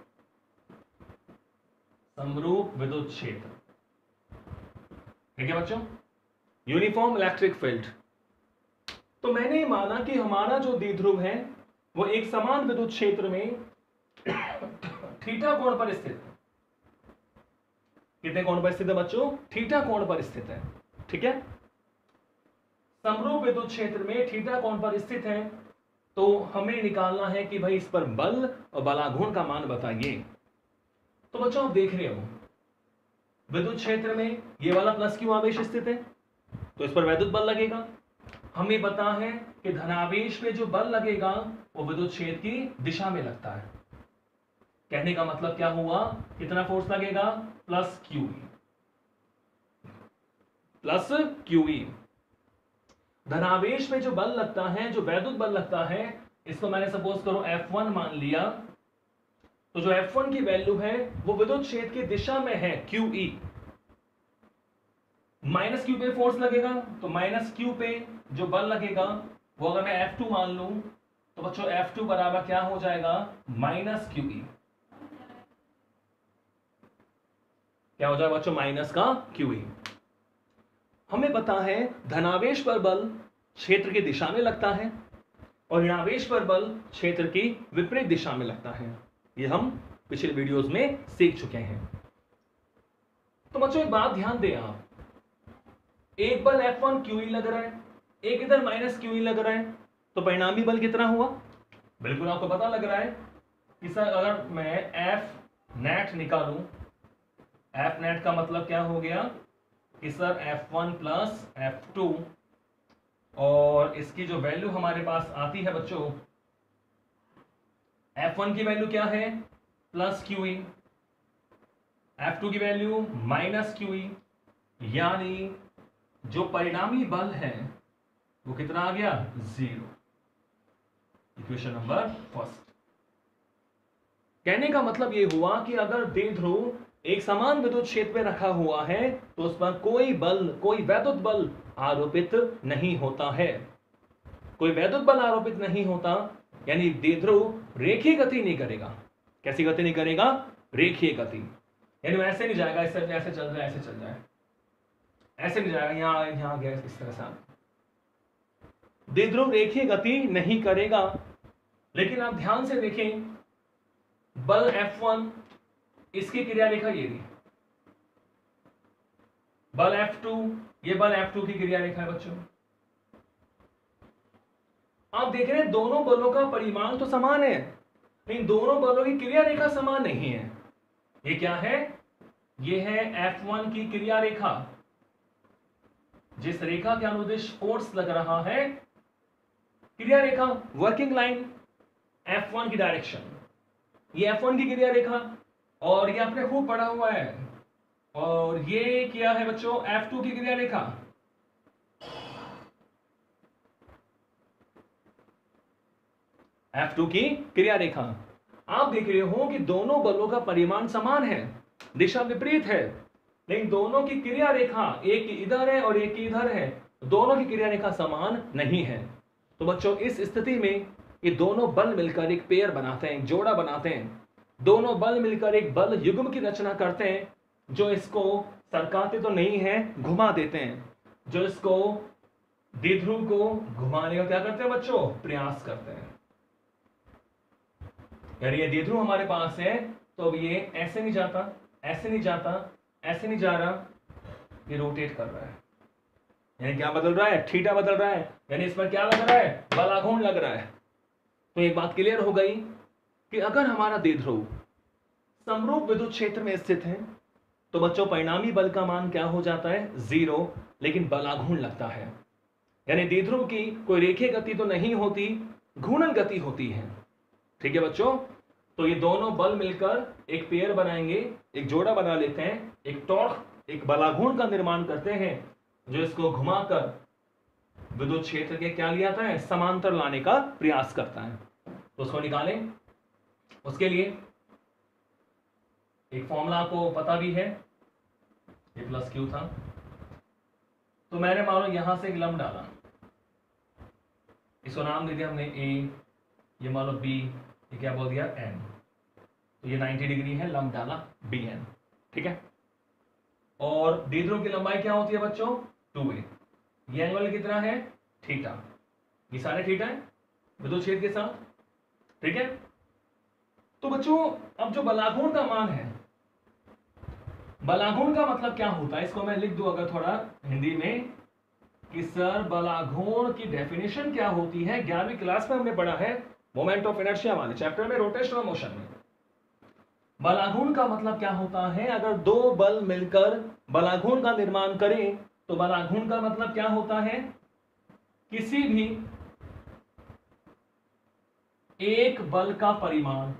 समरूप विद्युत क्षेत्र, ठीक है बच्चों। Uniform electric field. तो मैंने माना कि हमारा जो द्विध्रुव है वो एक समान विद्युत क्षेत्र में थीटा कोण पर स्थित है। कितने कोण पर स्थित है बच्चों? थीटा कोण पर स्थित है। ठीक है, समरूप विद्युत क्षेत्र में थीटा कोण पर स्थित है। तो हमें निकालना है कि भाई इस पर बल और बलाघूर्ण का मान बताइए। तो बच्चों आप देख रहे हो विद्युत क्षेत्र में ये वाला प्लस क्यू आवेश स्थित है, तो इस पर वैद्युत बल लगेगा। हमें पता है कि धनावेश पे जो बल लगेगा वो विद्युत क्षेत्र की दिशा में लगता है। कहने का मतलब क्या हुआ? कितना फोर्स लगेगा? Plus Q E, plus Q E. धनावेश में जो बल लगता है, जो वैद्युत बल लगता है, इसको मैंने सपोज करो एफ वन मान लिया। तो जो एफ वन की वैल्यू है वो विद्युत क्षेत्र की दिशा में है क्यू ई। माइनस क्यू पे फोर्स लगेगा, तो माइनस क्यू पे जो बल लगेगा वो अगर मैं एफ टू मान लूं तो बच्चों एफ टू बराबर क्या हो जाएगा? Minus Q E. क्या हो जाएगा बच्चों? माइनस का क्यू ई। हमें पता है धनावेश पर बल क्षेत्र की दिशा में लगता है और ऋणावेश पर बल क्षेत्र की विपरीत दिशा में लगता है। ये हम पिछले वीडियोस में सीख चुके हैं। तो बच्चों एक बात ध्यान दें आप, एक बल एफ वन क्यू ई लग रहा है, एक इधर माइनस क्यू ई लग रहा है, तो परिणामी बल कितना हुआ? बिल्कुल आपको पता लग रहा है कि सर अगर मैं एफ नेट निकालूं, एफ नेट का मतलब क्या हो गया कि sir F one plus F two, और इसकी जो वैल्यू हमारे पास आती है बच्चों, एफ वन की वैल्यू क्या है? Plus Q E, F two की वैल्यू माइनस क्यू ई, यानी जो परिणामी बल है वो कितना आ गया? जीरो। Equation number first. कहने का मतलब ये हुआ कि अगर द्विध्रुव एक समान विद्युत क्षेत्र में रखा हुआ है तो उस पर कोई बल, कोई वैद्युत बल आरोपित नहीं होता है। कोई वैद्युत बल आरोपित नहीं होता, यानी द्विध्रुव रेखीय गति नहीं करेगा। कैसी गति नहीं करेगा? रेखीय गति, यानी ऐसे नहीं जाएगा, ऐसे ऐसे चल जाए, ऐसे चल जाए, ऐसे नहीं जाएगा, यहां यहां गया इस तरह से। द्विध्रुव रेखीय गति नहीं करेगा। लेकिन आप ध्यान से देखें, बल एफ वन, इसकी क्रिया रेखा ये रही, बल एफ टू, ये बल एफ टू की क्रिया रेखा है बच्चों। आप देख रहे हैं दोनों बलों का परिमाण तो समान है, लेकिन दोनों बलों की क्रिया रेखा समान नहीं है। ये क्या है? ये है एफ वन की क्रिया रेखा, जिस रेखा के अनुदिश फोर्स लग रहा है, क्रिया रेखा, वर्किंग लाइन, एफ वन की डायरेक्शन, ये एफ वन की क्रिया रेखा, और ये आपने खूब पढ़ा हुआ है। और ये क्या है बच्चों? एफ टू की क्रिया रेखा। एफ टू की क्रिया रेखा। आप देख रहे हो कि दोनों बलों का परिमाण समान है, दिशा विपरीत है, लेकिन दोनों की क्रिया रेखा, एक की इधर है और एक की इधर है, दोनों की क्रिया रेखा समान नहीं है। तो बच्चों इस स्थिति में ये दोनों बल मिलकर एक पेयर बनाते हैं, एक जोड़ा बनाते हैं। दोनों बल मिलकर एक बल युग्म की रचना करते हैं, जो इसको सरकाते तो नहीं है, घुमा देते हैं, जो इसको द्विध्रुव को घुमाने का क्या करते हैं बच्चों? प्रयास करते हैं। यानी ये द्विध्रुव हमारे पास है तो अब ये ऐसे नहीं जाता, ऐसे नहीं जाता, ऐसे नहीं जा रहा, ये रोटेट कर रहा है। यानी क्या बदल रहा है? थीटा बदल रहा है, यानी इस पर क्या लग रहा है? बलाघूर्ण लग रहा है। तो एक बात क्लियर हो गई कि अगर हमारा द्विध्रुव समरूप विद्युत क्षेत्र में स्थित है तो बच्चों परिणामी बल का मान क्या हो जाता है? जीरो, लेकिन बलाघूर्ण लगता है। यानी द्विध्रुव की कोई रेखीय गति तो नहीं होती, घूर्णन गति होती है। ठीक है बच्चों, तो ये दोनों बल मिलकर एक पेयर बनाएंगे, एक जोड़ा बना लेते हैं, एक टॉर्क, एक बलाघूर्ण का निर्माण करते हैं, जो इसको घुमाकर विद्युत क्षेत्र के क्या ले आता है? समांतर लाने का प्रयास करता है। तो उसको निकालें। उसके लिए एक फॉर्मूला आपको पता भी है, ये प्लस क्यू था, तो मैंने मान लो यहां से एक लंब डाला, इसको नाम दे दिया हमने ए, ये मान लो बी, ये क्या बोल दिया? एन। तो ये नाइंटी डिग्री है, लंब डाला बी एन। ठीक है, और द्विध्रुव की लंबाई क्या होती है बच्चों? Two A. ये एंगल कितना है, थीटा, ये सारे थीटा है विद्युत छेद के साथ, ठीक है। तो बच्चों अब जो बलाघूर्ण का मान है, बलाघूर्ण का मतलब क्या होता है, इसको मैं लिख दूं अगर थोड़ा हिंदी में कि सर बलाघूर्ण की डेफिनेशन क्या होती है। ग्यारहवीं क्लास में हमने पढ़ा है मोमेंट ऑफ इनर्शिया वाले चैप्टर में, रोटेशनल मोशन में। बलाघूर्ण का मतलब क्या होता है, अगर दो बल मिलकर बलाघूर्ण का निर्माण करें तो बलाघूर्ण का मतलब क्या होता है, किसी भी एक बल का परिमाण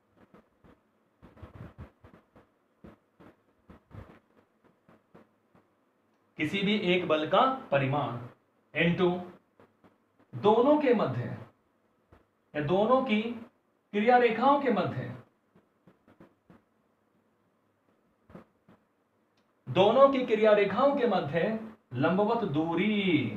किसी भी एक बल का परिमाण इनटू दोनों के मध्य या दोनों की क्रिया रेखाओं के मध्य दोनों की क्रिया रेखाओं के मध्य लंबवत दूरी,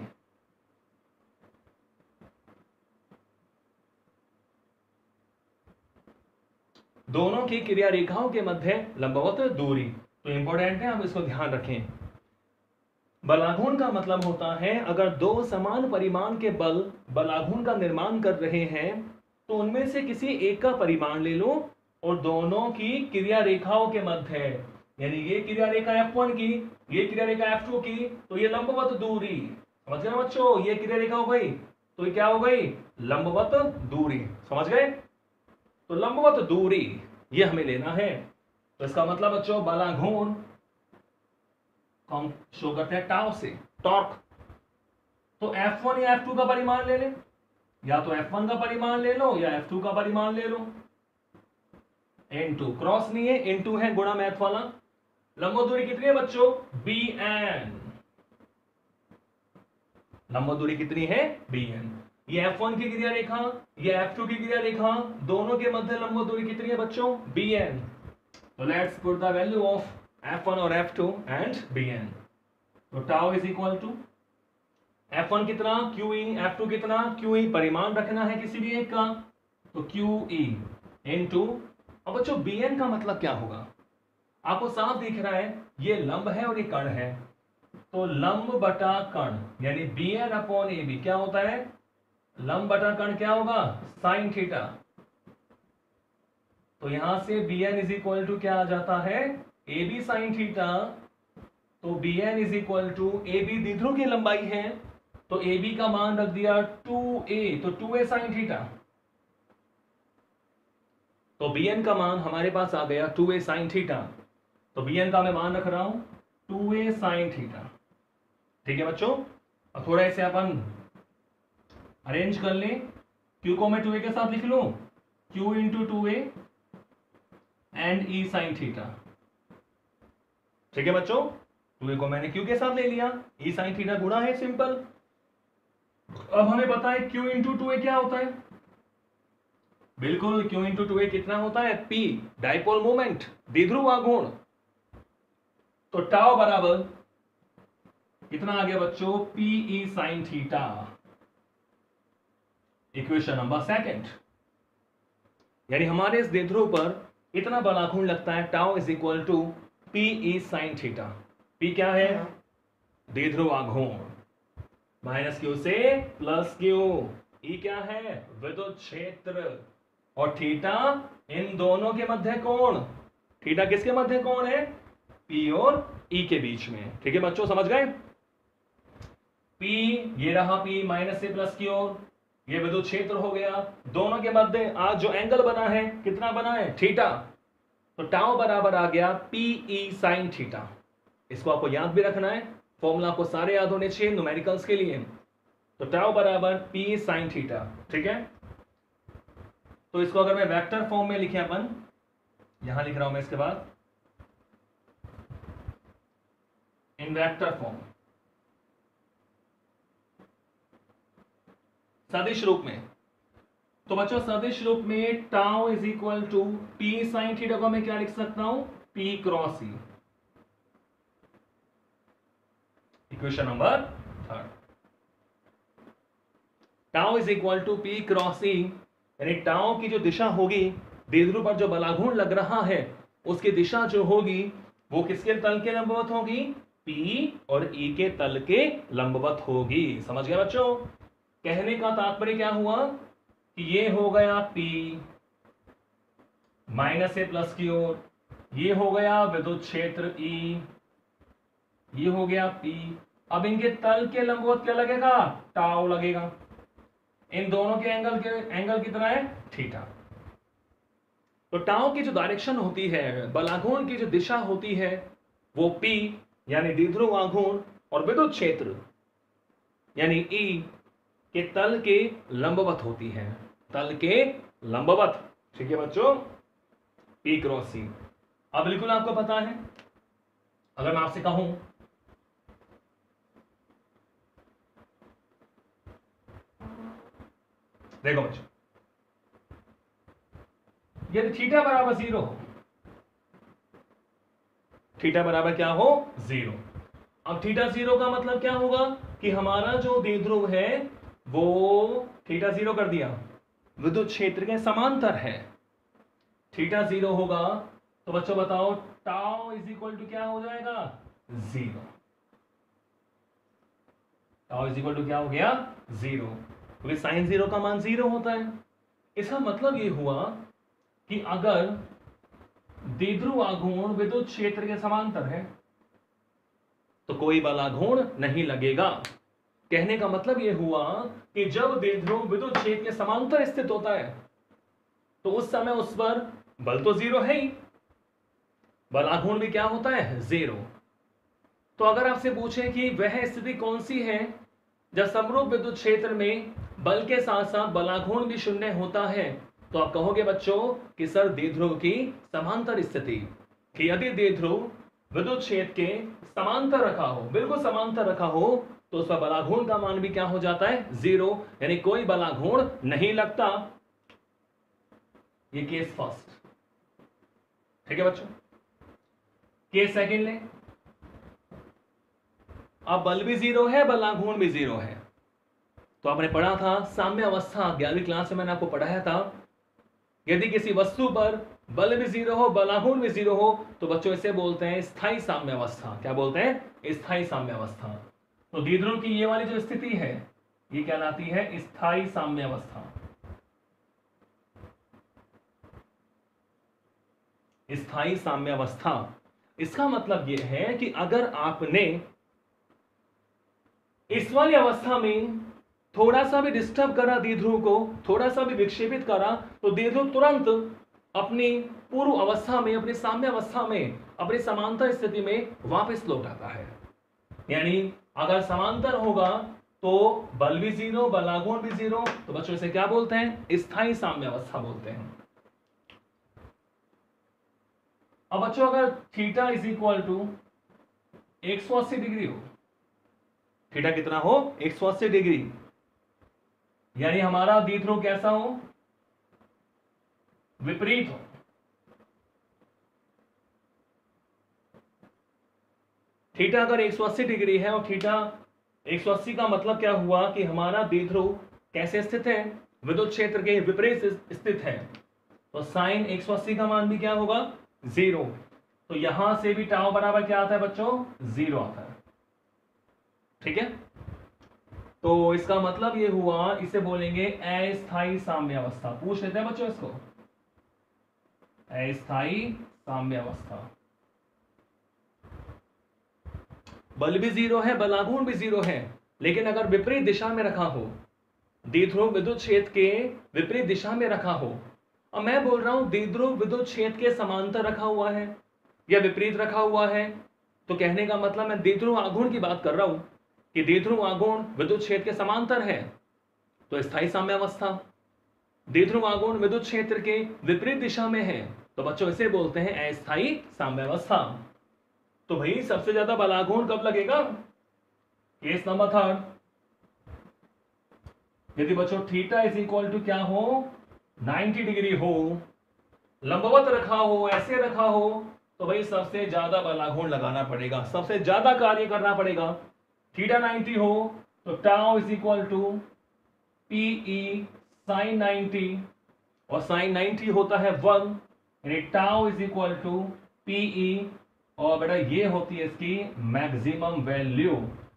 दोनों की क्रिया रेखाओं के मध्य लंबवत दूरी। तो इंपॉर्टेंट है, हम इसको ध्यान रखें। बलाघूर्ण का मतलब होता है अगर दो समान परिमाण के बल बलाघूर्ण का निर्माण कर रहे हैं तो उनमें से किसी एक का परिमाण ले लो और दोनों की क्रिया रेखाओं के मध्य, यानी ये क्रिया रेखा एफ वन की, ये क्रिया रेखा एफ टू की, तो ये लंबवत दूरी, समझ गए ना बच्चों, ये क्रिया रेखा हो गई तो ये क्या हो गई, लंबवत दूरी, समझ गए। तो लंबवत दूरी ये हमें लेना है। तो इसका मतलब बच्चों बलाघूर्ण हम शो करते हैं टाउ से, टॉर्क। तो एफ वन या एफ टू का परिमाण ले ले, या तो एफ वन का परिमाण ले लो या एफ टू का परिमाण ले लो। एन टू क्रॉस नहीं है, एन टू है गुणा मैथ वाला। लंबवत दूरी कितनी है बच्चों, बी एन। लंबवत दूरी कितनी है, बी एन। ये एफ वन की क्रिया रेखा, ये एफ टू की क्रिया रेखा, दोनों के मध्य लंबवत दूरी कितनी है बच्चों, बी एन। तो let's put the value of F one और F two and B N. तो tau is equal to F one कितना, क्यू ई, एफ टू कितना, क्यू ई, परिमाण रखना है किसी भी एक का, तो क्यू ई इनटू, अब बच्चों बी एन का मतलब क्या होगा, आपको साफ दिख रहा है, ये लंब है और ये कर्ण है, तो लंब बटा कर्ण यानी B N upon A B क्या होता है, लंब बटा कर्ण क्या होगा, साइन थीटा। तो यहां से B N is equal to क्या आ जाता है, ए बी साइन थीटा। तो B N is equal to, A B द्विध्रुव की लंबाई है तो ए बी का मान रख दिया टू ए, तो टू ए साइन थीटा। तो बी एन का मान हमारे पास आ गया टू ए साइन थीटा। तो बी एन का मैं मान रख रहा हूं टू ए साइन थीटा, ठीक है बच्चों। अब थोड़ा इसे अपन अरेंज कर लें, क्यू को मैं टू ए के साथ लिख लूं, Q into two A and E sine theta, ठीक है बच्चों। टू ए को मैंने क्यू के साथ ले लिया, ई साइन थीटा गुणा है, सिंपल। अब हमें पता है क्यू इंटू टू ए क्या होता है, बिल्कुल क्यू इंटू टू ए कितना होता है, पी, डाइपोल मोमेंट, द्विध्रुव आघूर्ण। तो टाउ बराबर कितना आ गया बच्चों, P E sine theta, equation number second. यानी हमारे इस द्विध्रुव पर इतना बल आघूर्ण लगता है, tau is equal to P E sine theta. P क्या है, द्विध्रुव आघूर्ण, माइनस क्यू से प्लस क्यू। ई क्या है, विद्युत क्षेत्र, और थीटा इन दोनों के मध्य कोण। थीटा किसके मध्य कोण है, पी और ई के बीच में, ठीक है बच्चों, समझ गए। पी ये रहा पी, माइनस से प्लस की ओर, ये विद्युत क्षेत्र हो गया, दोनों के मध्य आज जो एंगल बना है कितना बना है, थीटा। तो टाउ बराबर आ गया पी ई साइन थीटा। इसको आपको याद भी रखना है, फॉर्मूला आपको सारे याद होने चाहिए न्यूमेरिकल्स के लिए। तो टाउ बराबर पी साइन थीटा, ठीक है। तो इसको अगर मैं वेक्टर फॉर्म में लिखे अपन, यहां लिख रहा हूं मैं इसके बाद इन वेक्टर फॉर्म, सदिश रूप में। तो बच्चों सदिश रूप में tau is equal to P sine theta को मैं क्या लिख सकता हूं, P cross E, equation number third. Tau is equal to P cross E, यानी टाउ की जो दिशा होगी, द्विध्रुव पर जो बलाघूर्ण लग रहा है उसकी दिशा जो होगी वो किसके तल के लंबवत होगी, P और E के तल के लंबवत होगी। समझ गए बच्चों? कहने का तात्पर्य क्या हुआ कि ये हो गया P माइनस से प्लस की ओर, ये हो गया विद्युत क्षेत्र E, ये हो गया P। अब इनके तल के लंबवत क्या लगेगा? टाउ लगेगा। इन दोनों के एंगल के एंगल कितना है? थीटा। तो टाउ की जो डायरेक्शन होती है, बलाघूर्ण की जो दिशा होती है, वो P यानी द्विध्रुव आघूर्ण और विद्युत क्षेत्र यानी E के तल के लंबवत होती है। तल के लंबवत। ठीक है बच्चों? P cross C। अब बिल्कुल आपको पता है, अगर मैं आपसे कहूं देखो बच्चों, यदि थीटा बराबर जीरो हो, थीटा बराबर क्या हो? जीरो। अब थीटा जीरो का मतलब क्या होगा कि हमारा जो द्विध्रुव है वो थीटा जीरो कर दिया, विद्युत क्षेत्र के समांतर है। थीटा जीरो होगा तो बच्चों बताओ टाउ इज इक्वल टू क्या हो जाएगा? Zero. Tau is equal to क्या हो गया? जीरो, क्योंकि साइन जीरो का मान जीरो होता है। इसका मतलब ये हुआ कि अगर द्विध्रुव आघूर्ण विद्युत क्षेत्र के समांतर है तो कोई बलाघूर्ण नहीं लगेगा। कहने का मतलब यह हुआ कि जब द्विध्रुव विद्युत क्षेत्र के समांतर स्थित होता है तो उस समय उस पर बल तो जीरो है ही, बलाघूर्ण भी क्या होता है? जीरो। तो अगर आपसे पूछे कि वह स्थिति कौन सी है जब समरूप विद्युत क्षेत्र में बल के साथ साथ बलाघूर्ण भी शून्य होता है, तो आप कहोगे बच्चों कि सर द्विध्रुव की समांतर स्थिति, कि यदि द्विध्रुव विद्युत क्षेत्र के समांतर रखा हो, बिल्कुल समांतर रखा हो, तो उस पर बलाघूर्ण का मान भी क्या हो जाता है? जीरो, यानी कोई बलाघूर्ण नहीं लगता। ये केस फर्स्ट। ठीक है बच्चों? केस सेकंड ले। अब बल भी जीरो है, बलाघूर्ण भी जीरो है। तो आपने पढ़ा था साम्य अवस्था, ग्यारहवीं क्लास में मैंने आपको पढ़ाया था, यदि किसी वस्तु पर बल भी जीरो हो, बलाघूर्ण भी जीरो हो, तो बच्चों इसे बोलते हैं स्थायी साम्य अवस्था। क्या बोलते हैं? स्थायी साम्य अवस्था। तो द्विध्रुव की ये वाली जो स्थिति है ये कहलाती है स्थायी साम्य अवस्था। स्थायी साम्य अवस्था, इसका मतलब यह है कि अगर आपने इस वाली अवस्था में थोड़ा सा भी डिस्टर्ब करा द्विध्रुव को, थोड़ा सा भी विक्षेपित करा, तो द्विध्रुव तुरंत अपनी पूर्व अवस्था में, अपनी साम्य अवस्था में, अपनी समांतर स्थिति में वापस लौट आता है। यानी अगर समांतर होगा तो बल भी जीरो, बलाघूर्ण भी जीरो, तो बच्चों इसे क्या बोलते हैं? स्थायी साम्य अवस्था बोलते हैं। अब बच्चों अगर थीटा इज इक्वल टू एक सौ अस्सी डिग्री हो, थीटा कितना हो? एक सौ अस्सी डिग्री, यानी हमारा द्विध्रुव कैसा हो? विपरीत हो। थीटा अगर एक सौ अस्सी डिग्री है और थीटा एक सौ अस्सी का मतलब क्या हुआ कि हमारा द्विध्रुव कैसे स्थित है? विद्युत क्षेत्र के विपरीत स्थित है। तो साइन एक सौ अस्सी का मान भी क्या होगा? जीरो। तो यहां से भी टाउ बराबर क्या आता है बच्चों? जीरो आता है। ठीक है? तो इसका मतलब ये हुआ, इसे बोलेंगे अस्थायी साम्य अवस्था। पूछ लेते हैं बच्चों इसको, अस्थायी साम्य अवस्था। बल भी जीरो है, बलाघूर्ण भी जीरो है, लेकिन अगर विपरीत दिशा में रखा हो, द्विध्रुव विद्युत क्षेत्र के विपरीत दिशा में रखा हो, अब मैं बोल रहा हूं द्विध्रुव विद्युत क्षेत्र के समांतर रखा हुआ है या विपरीत रखा हुआ है, तो कहने का मतलब मैं द्विध्रुव आघूर्ण की बात कर रहा हूं कि द्विध्रुव आघूर्ण विद्युत क्षेत्र के समांतर है, तो स्थायी साम्य अवस्था। द्विध्रुव आघूर्ण विद्युत क्षेत्र के विपरीत दिशा में है, तो बच्चों इसे बोलते हैं अस्थायी साम्य अवस्था। तो भाई सबसे ज्यादा बलाघूर्ण कब लगेगा? केस नंबर थर्ड, यदि बच्चों थीटा इज इक्वल टू क्या हो? नब्बे डिग्री हो, लंबवत रखा हो, ऐसे रखा हो, तो भाई सबसे ज्यादा बलाघूर्ण लगाना पड़ेगा, सबसे ज्यादा कार्य करना पड़ेगा। थीटा नब्बे हो तो tau is equal to P E sine नब्बे, और साइन नब्बे होता है वन, यानी tau is equal to P E और बेटा ये होती है इसकी maximum value.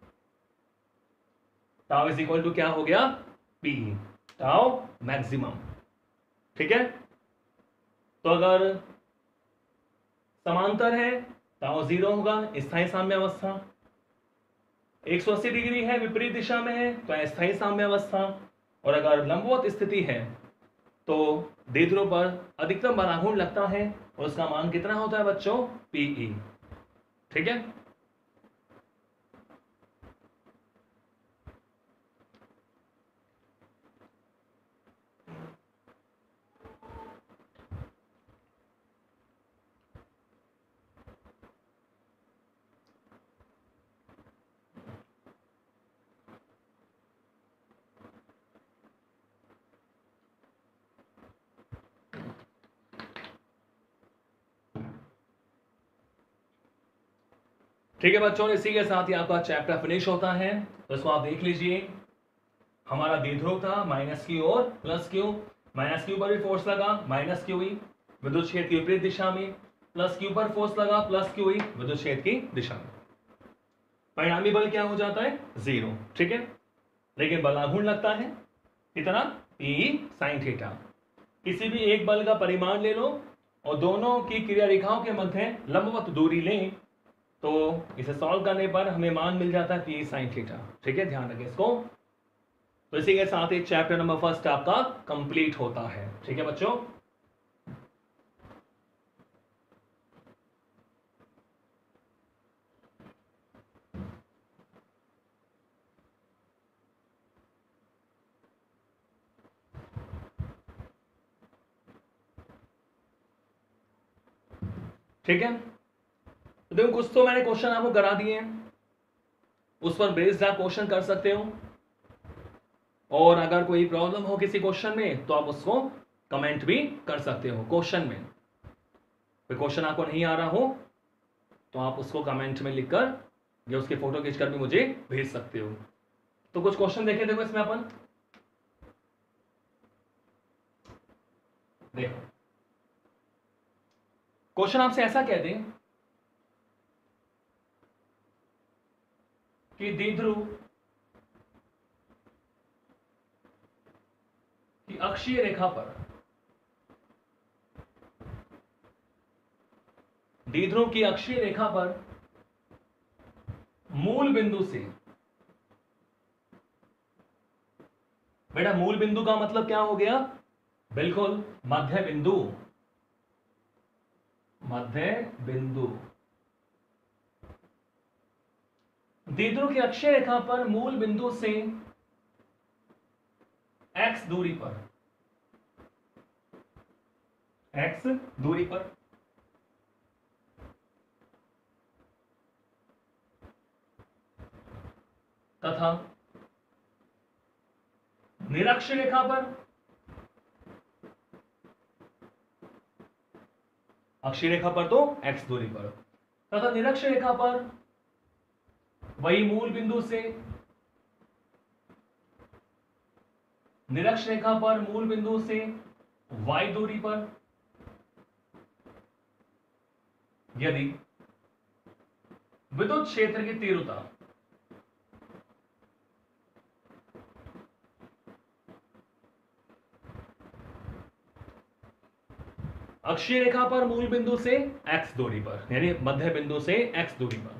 Tau is equal to क्या हो गया, पी, टाउ मैक्सिमम। ठीक है, तो अगर समांतर है टाउ जीरो होगा, स्थायी साम्य अवस्था। एक सौ अस्सी डिग्री है, विपरीत दिशा में है, तो अस्थायी साम्य अवस्था। और अगर लंबवत स्थिति है तो द्विध्रुव पर अधिकतम बलाघूर्ण लगता है और उसका मान कितना होता है बच्चों, पीई। ठीक है, ठीक है बच्चों, इसी के साथ ही आपका चैप्टर फिनिश होता है। तो इसको आप देख लीजिए। हमारा द्विध्रुव था माइनस क्यू और प्लस क्यू। माइनस क्यू पर भी फोर्स लगा, माइनस क्यू ही विद्युत क्षेत्र की विपरीत दिशा में। प्लस क्यू पर फोर्स लगा, प्लस क्यू ही विद्युत क्षेत्र की दिशा में। परिणामी बल क्या हो जाता है, जीरो। ठीक है, लेकिन बलाघूर्ण लगता है कितना, पी साइन थीटा। किसी भी एक बल का परिमाण ले लो और दोनों की क्रिया रेखाओं के मध्य लंबवत दूरी लें, तो इसे सॉल्व करने पर हमें मान मिल जाता है पी साइन थीटा। ठीक है, ध्यान रखें इसको। तो इसी के साथ ही चैप्टर नंबर फर्स्ट आपका कंप्लीट होता है। ठीक है बच्चों, ठीक है। तो देखो कुछ तो मैंने क्वेश्चन आपको करा दिए हैं, उस पर बेस्ड आप क्वेश्चन कर सकते हो। और अगर कोई प्रॉब्लम हो किसी क्वेश्चन में तो आप उसको कमेंट भी कर सकते हो। क्वेश्चन में कोई क्वेश्चन आपको नहीं आ रहा हो तो आप उसको कमेंट में लिखकर या उसके फोटो खींचकर भी मुझे भेज सकते हो। तो कुछ क्वेश्चन देखे देखो इसमें अपन, देखो क्वेश्चन आपसे ऐसा कह दें कि द्विध्रुव की अक्षीय रेखा पर, द्विध्रुव की अक्षीय रेखा पर मूल बिंदु से, बेटा मूल बिंदु का मतलब क्या हो गया, बिल्कुल मध्य बिंदु, मध्य बिंदु। द्विध्रुव की अक्षीय रेखा पर मूल बिंदु से x दूरी पर, x दूरी पर तथा निरक्ष रेखा पर, अक्षीय रेखा पर तो x दूरी पर, तथा निरक्ष रेखा पर वही मूल बिंदु से, निरक्ष रेखा पर मूल बिंदु से y दूरी पर यदि विद्युत क्षेत्र की तीव्रता अक्षीय रेखा पर मूल बिंदु से x दूरी पर, यानी मध्य बिंदु से x दूरी पर,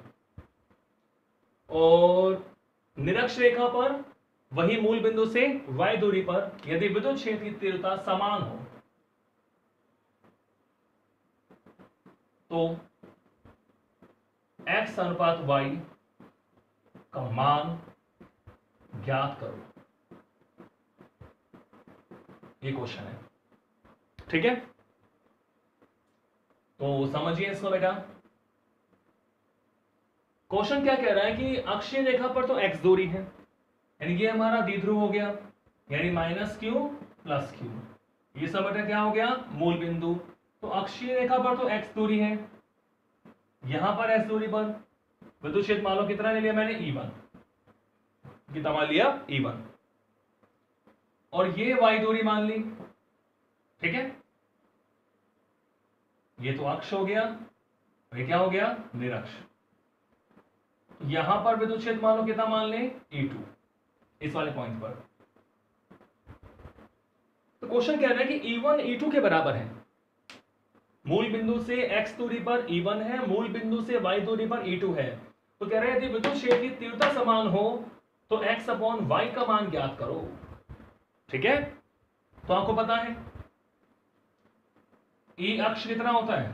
और निरक्ष रेखा पर वही मूल बिंदु से y दूरी पर यदि विद्युत क्षेत्र की तीव्रता समान हो, तो x अनुपात y का मान ज्ञात करो। ये क्वेश्चन है। ठीक है, तो समझिए इसको बेटा। क्वेश्चन क्या कह रहा है कि अक्षीय रेखा पर तो x दूरी है, यानी ये हमारा द्विध्रुव हो गया, यानी माइनस क्यू प्लस क्यू। ये सब बेटा क्या हो गया, मूल बिंदु। तो अक्षीय रेखा पर तो x दूरी है, यहां पर s दूरी पर विद्युत क्षेत्र मान लो कितना ले लिया मैंने, ई वन, कितना मान लिया, ई वन, और ये y दूरी मान ली। ठीक है, ये तो अक्ष हो गया, ये क्या हो गया, निरक्ष। यहां पर विद्युत क्षेत्र मान लो कितना मान ले, ई टू, इस वाले पॉइंट पर। तो क्वेश्चन कह रहा है कि ई वन ई टू के बराबर है। मूल बिंदु से x दूरी पर ई वन है, मूल बिंदु से y दूरी पर ई टू है। तो कह रहे हैं यदि विद्युत क्षेत्र की तीव्रता समान हो तो x अपॉन y का मान ज्ञात करो। ठीक है, तो आपको पता है ई अक्ष कितना होता है,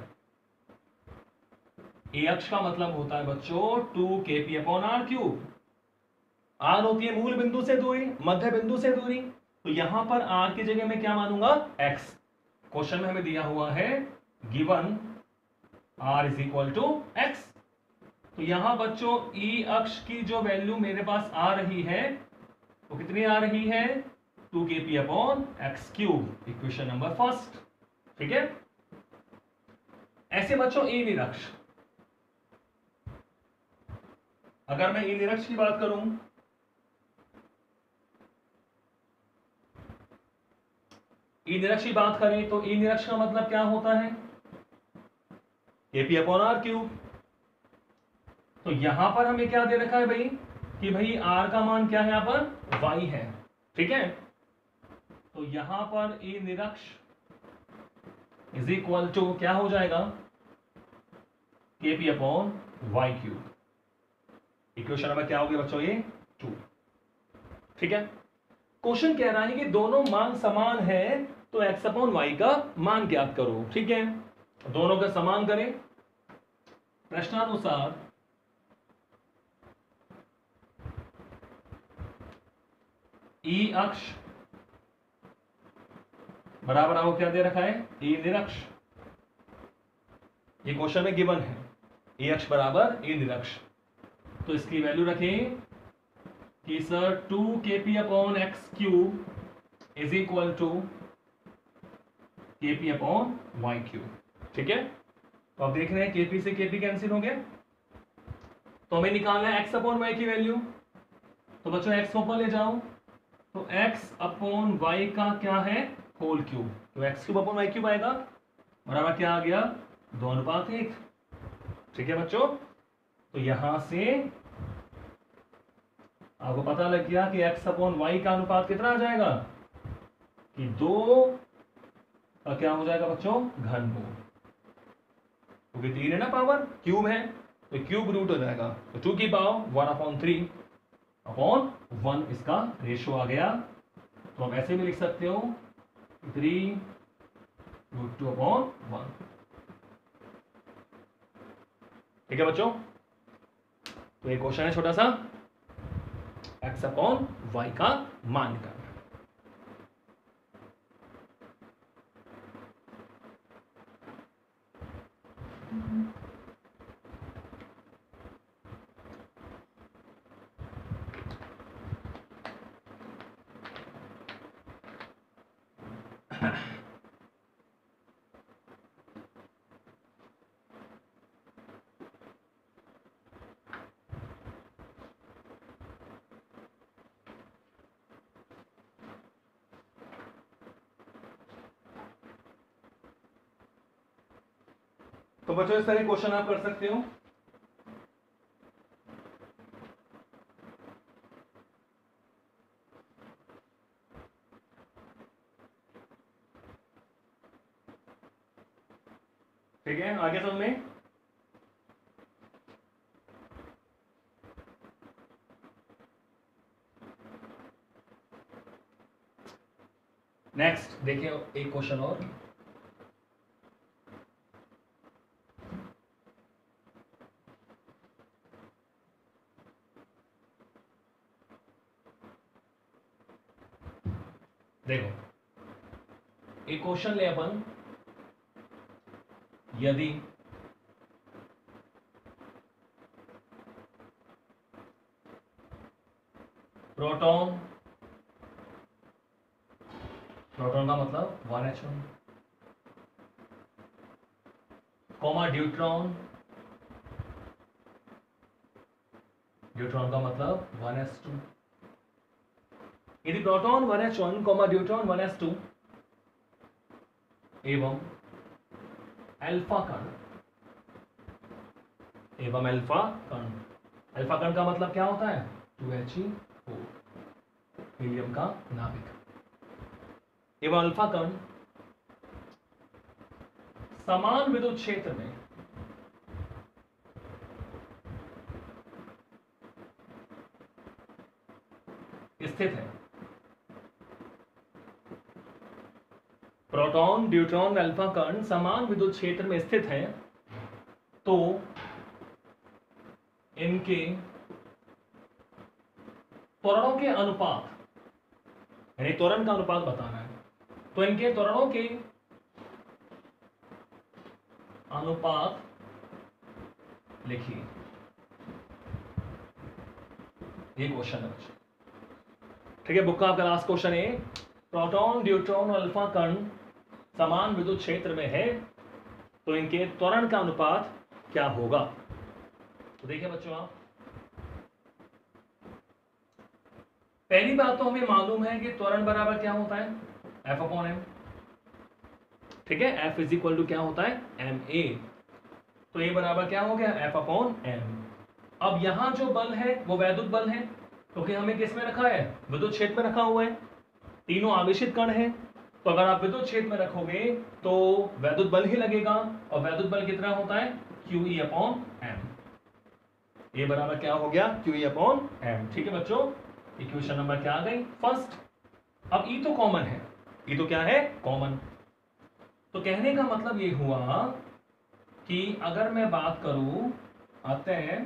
ई अक्ष का मतलब होता है बच्चों two K P upon R cube. R होती है मूल बिंदु से दूरी, मध्य बिंदु से दूरी। तो यहां पर आर की जगह मैं क्या मानूंगा, x। क्वेश्चन में हमें दिया हुआ है given r is equal to X. तो यहां बच्चों ई अक्ष की जो वैल्यू मेरे पास आ रही है वो कितनी आ रही है, two K P upon X cube, equation number first. ठीक है, ऐसे बच्चों ई निरक्ष, अगर मैं ई निरक्ष की बात करूं, ई निरक्ष की बात करें तो ई निरक्ष का मतलब क्या होता है, केपी अपॉन आर क्यूब। तो यहां पर हमें क्या दे रखा है भाई, कि भाई आर का मान क्या है, यहां पर वाई है। ठीक है, तो यहां पर ई निरक्ष इज इक्वल टू क्या हो जाएगा, KP upon Y cube. Equation number क्या हो गया बच्चों, ये टू। ठीक है, क्वेश्चन कह रहा है कि दोनों मान समान है तो x अपॉन वाई का मान ज्ञात करो। ठीक है, दोनों का समान करें। प्रश्नानुसार ई अक्ष बराबर आपको क्या दे रखा है, ई निरक्ष। ये क्वेश्चन में गिवन है ई अक्ष बराबर ई निरक्ष। तो इसकी वैल्यू रखें कि sir two K P upon X cube is equal to KP upon Y cube. ठीक है, तो अब देख रहे हैं केपी से केपी कैंसिल हो गया, तो हमें निकालना है एक्स अपॉन वाई की वैल्यू। तो बच्चों एक्स को ऊपर ले जाओ, तो एक्स अपॉन वाई का क्या है, होल क्यूब। तो X cube upon Y cube आएगा बराबर क्या आ गया, दो अनुपात एक। ठीक है बच्चों, तो यहां से आपको पता लग गया कि x अपॉन वाई का अनुपात कितना आ जाएगा, कि दो का क्या हो जाएगा बच्चों, घनमूल। क्योंकि तीन है ना पावर, क्यूब है तो क्यूब रूट हो जाएगा। तो टू की power one upon three upon one इसका रेशो आ गया। तो आप ऐसे भी लिख सकते हो three root two upon one. ठीक है बच्चों, तो एक क्वेश्चन है छोटा सा, x अपॉन वाई का मान निकालना। तो बच्चों इस तरह क्वेश्चन आप कर सकते हो। ठीक है, आगे समझ में। नेक्स्ट देखिए एक क्वेश्चन और, देखो एक क्वेश्चन ले अपन, यदि प्रोटॉन, प्रोटॉन का मतलब one H one, comma deuteron, deuteron का मतलब वन एस टू। यदि proton one H one comma deuteron one S two एवं अल्फा कण एवं अल्फा कण। अल्फा कण का मतलब क्या होता है? Two H E O, helium का नाभिक। एवं अल्फा कण समान विद्युत क्षेत्र में स्थित है। प्रोटॉन, ड्यूट्रॉन, अल्फा कण समान विद्युत क्षेत्र में स्थित है, तो इनके त्वरणों के अनुपात, यानी त्वरण का अनुपात बताना है, तो इनके त्वरणों के अनुपात लिखिए। ये क्वेश्चन है बच्चों, ठीक है। बुक का आपका लास्ट क्वेश्चन है, प्रोटॉन, ड्यूट्रॉन और अल्फा कण समान विद्युत क्षेत्र में है, तो इनके त्वरण का अनुपात क्या होगा? तो देखिए बच्चों, आप पहली बात तो हमें मालूम है कि त्वरण बराबर क्या होता है? एफ अपॉन एम, ठीक है। एफ इज इक्वल टू क्या होता है? M A. तो ये बराबर क्या हो गया? F upon M. अब यहां जो बल है वो वैद्युत बल है, क्योंकि तो हमें किस में रखा है? विद्युत क्षेत्र में रखा हुआ है। तीनों आवेशित कण है, तो अगर आप विद्युत क्षेत्र में रखोगे तो वैद्युत बल ही लगेगा, और वैद्युत बल कितना होता है? Q E upon M. ये बराबर क्या हो गया? क्यू ई अपॉन एम, ठीक है बच्चों। इक्वेशन नंबर क्या आ गई? फर्स्ट। अब ई तो कॉमन है, ई तो क्या है? कॉमन। तो कहने का मतलब ये हुआ कि अगर मैं बात करूं अतः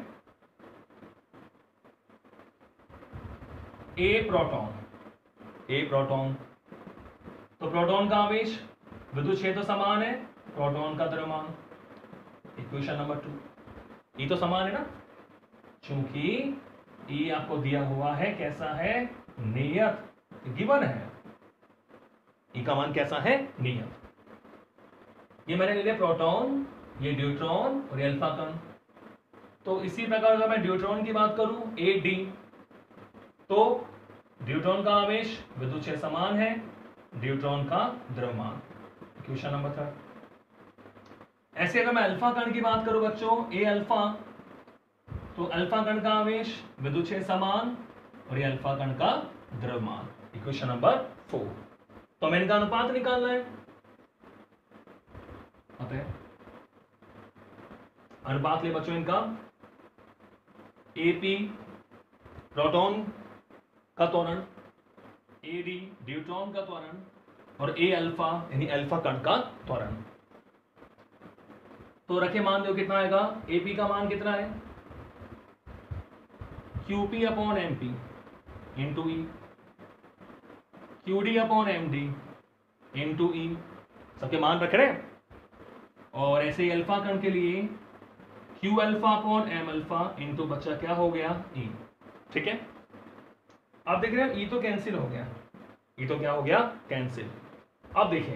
ए प्रोटॉन, ए प्रोटॉन, तो प्रोटॉन का आवेश, विद्युत क्षेत्र समान है, प्रोटॉन का द्रव्यमान। इक्वेशन नंबर टू, ई तो समान है ना, चूंकि ई आपको दिया हुआ है कैसा है? नियत, गिवन है। ई का मान कैसा है? नियत। ये मैंने ले लिया प्रोटॉन, ये ड्यूट्रॉन और ये अल्फा कण। तो इसी प्रकार अगर मैं ड्यूट्रॉन की बात करूं, ए डी, तो ड्यूट्रॉन का आवेश, विद्युत क्षेत्र समान है, ड्यूट्रॉन का द्रव्यमान। Question number third. ऐसे अगर मैं अल्फा कण की बात करूं बच्चों, ए अल्फा, तो अल्फा कण का आवेश, विद्युत क्षेत्र समान, और ये अल्फा कण का द्रव्यमान। Equation number four. तो हमें इनका अनुपात निकालना है। अतः अनुपात ले बच्चों इनका, एपी प्रोटॉन का त्वरण, ए डी ड्यूट्रॉन का त्वरण, और ए अल्फा यानी अल्फा कण का त्वरण। तो रखे मान दो कितना आएगा? एपी का मान कितना है? Q P upon M P into E, Q D upon M D into E, सबके मान रख रहे हैं। और ऐसे ही अल्फा कण के लिए Q alpha upon M alpha into बच्चा क्या हो गया? ई, ठीक है। अब देख रहे हैं ई तो कैंसिल हो गया, ई तो क्या हो गया? कैंसिल। अब देखें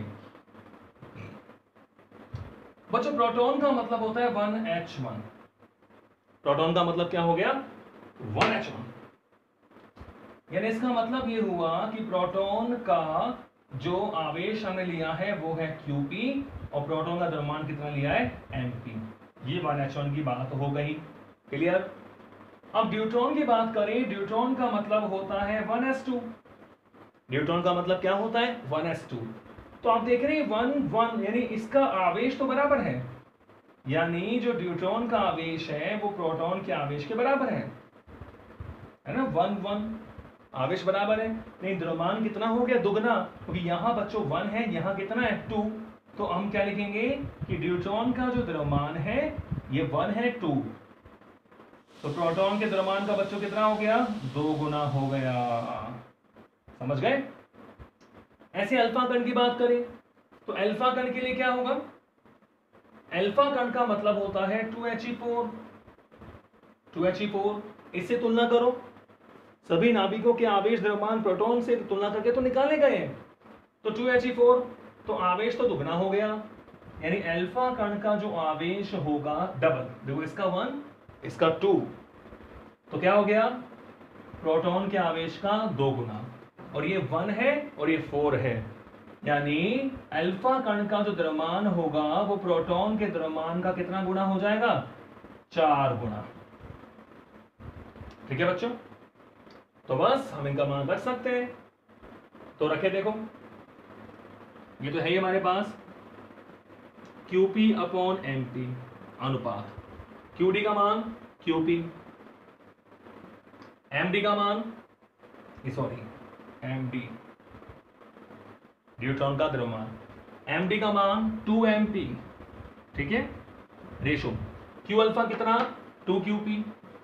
बच्चों, प्रोटॉन का मतलब होता है वन एच वन। प्रोटॉन का मतलब क्या हो गया? One H one. यानी इसका मतलब ये हुआ कि प्रोटॉन का जो आवेश हमने लिया है वो है क्यूपी, और प्रोटॉन का द्रव्यमान कितना लिया है? एमपी। ये वन एच वन की बात हो गई, क्लियर। अब ड्यूट्रॉन की बात करें, ड्यूट्रॉन का मतलब होता है वन एस टू। ड्यूट्रॉन का मतलब क्या होता है? One S two. तो आप देख रहे हैं वन वन, यानी इसका आवेश तो बराबर है, यानी जो ड्यूट्रॉन का आवेश है वो प्रोटॉन के आवेश के बराबर है, है ना। वन वन आवेश बराबर है, नहीं द्रव्यमान कितना हो गया? दुगना, क्योंकि यहां बच्चों वन है, यहां कितना है? टू। तो हम क्या लिखेंगे कि ड्यूट्रॉन का जो द्रव्यमान है ये वन है, टू। तो प्रोटॉन के द्रव्यमान का बच्चों कितना हो गया? दो गुना हो गया। समझ गए? ऐसे अल्फा कण की बात करें तो अल्फा कण के लिए क्या होगा? अल्फा कण का मतलब होता है two H E four, two H E four. इससे तुलना करो, सभी नाभिकों के आवेश द्रव्यमान प्रोटॉन से तुलना करके तो निकाले गए हैं, तो टू एच ई फोर, तो आवेश तो दुगना हो गया, यानी अल्फा कण का जो आवेश होगा डबल। देखो इसका वन, इसका टू, तो क्या हो गया? प्रोटॉन के आवेश का दो गुना, और ये वन है और ये फोर है, यानी अल्फा कण का जो द्रव्यमान होगा वो प्रोटॉन के द्रव्यमान का कितना गुना हो जाएगा? चार गुना। ठीक है बच्चों, तो बस हम इनका मान रख सकते हैं। तो रखे, देखो ये तो है ही हमारे पास क्यूपी अपॉन एमपी अनुपात, क्यूडी का मान क्यूपी, एमडी का मान सॉरी एमडी न्यूट्रॉन का द्रव्यमान, एमडी का मान टू एमपी। ठीक है, रेशो क्यू अल्फा कितना टू क्यूपी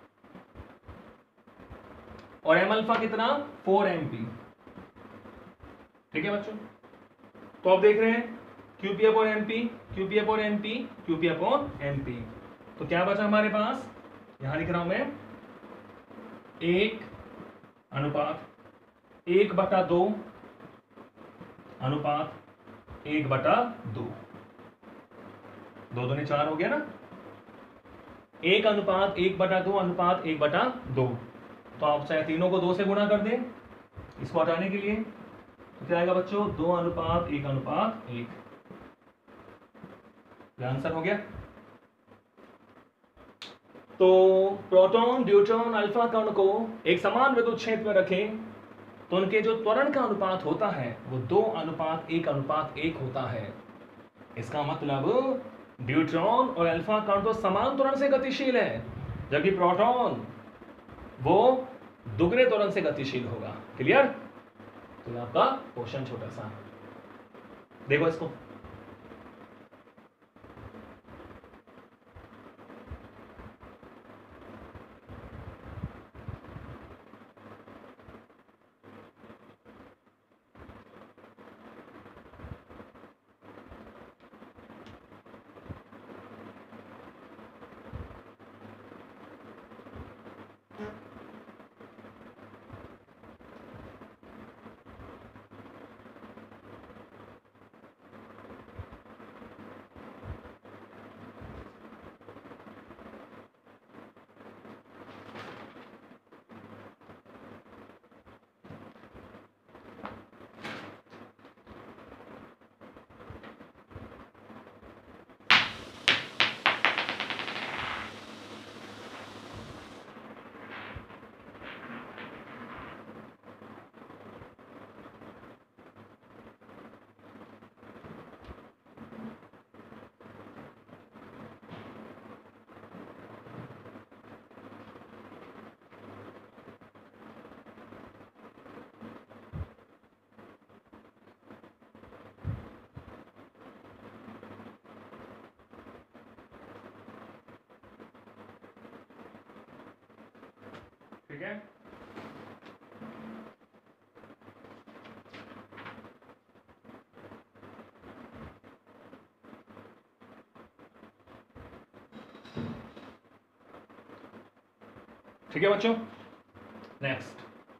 और एम अल्फा कितना फोर एमपी। ठीक है बच्चों, तो आप देख रहे हैं Q P upon M P, Q P upon M P, Q P upon M P. तो क्या बचा हमारे पास, यहां लिख रहा हूं मैं, एक अनुपात एक बटा दो अनुपात एक बटा दो, दो दूनी चार हो गया ना, एक अनुपात एक बटा दो अनुपात एक बटा दो। तो आप चाहे तीनों को दो से गुणा कर दें इसको हटाने के लिए, तो क्या आएगा बच्चों, दो अनुपात एक अनुपात एक। यह आंसर हो गया। तो प्रोटॉन न्यूट्रॉन अल्फा कण को एक समान विद्युत क्षेत्र में रखें तो उनके जो त्वरण का अनुपात होता है वो दो अनुपात एक अनुपात एक होता है। इसका मतलब न्यूट्रॉन और अल्फा कण तो समान त्वरण से गतिशील है, जबकि प्रोटॉन वो दुगने त्वरण से गतिशील होगा। क्लियर? तो आपका क्वेश्चन छोटा सा देखो इसको, ठीक है? ठीक है बच्चों, नेक्स्ट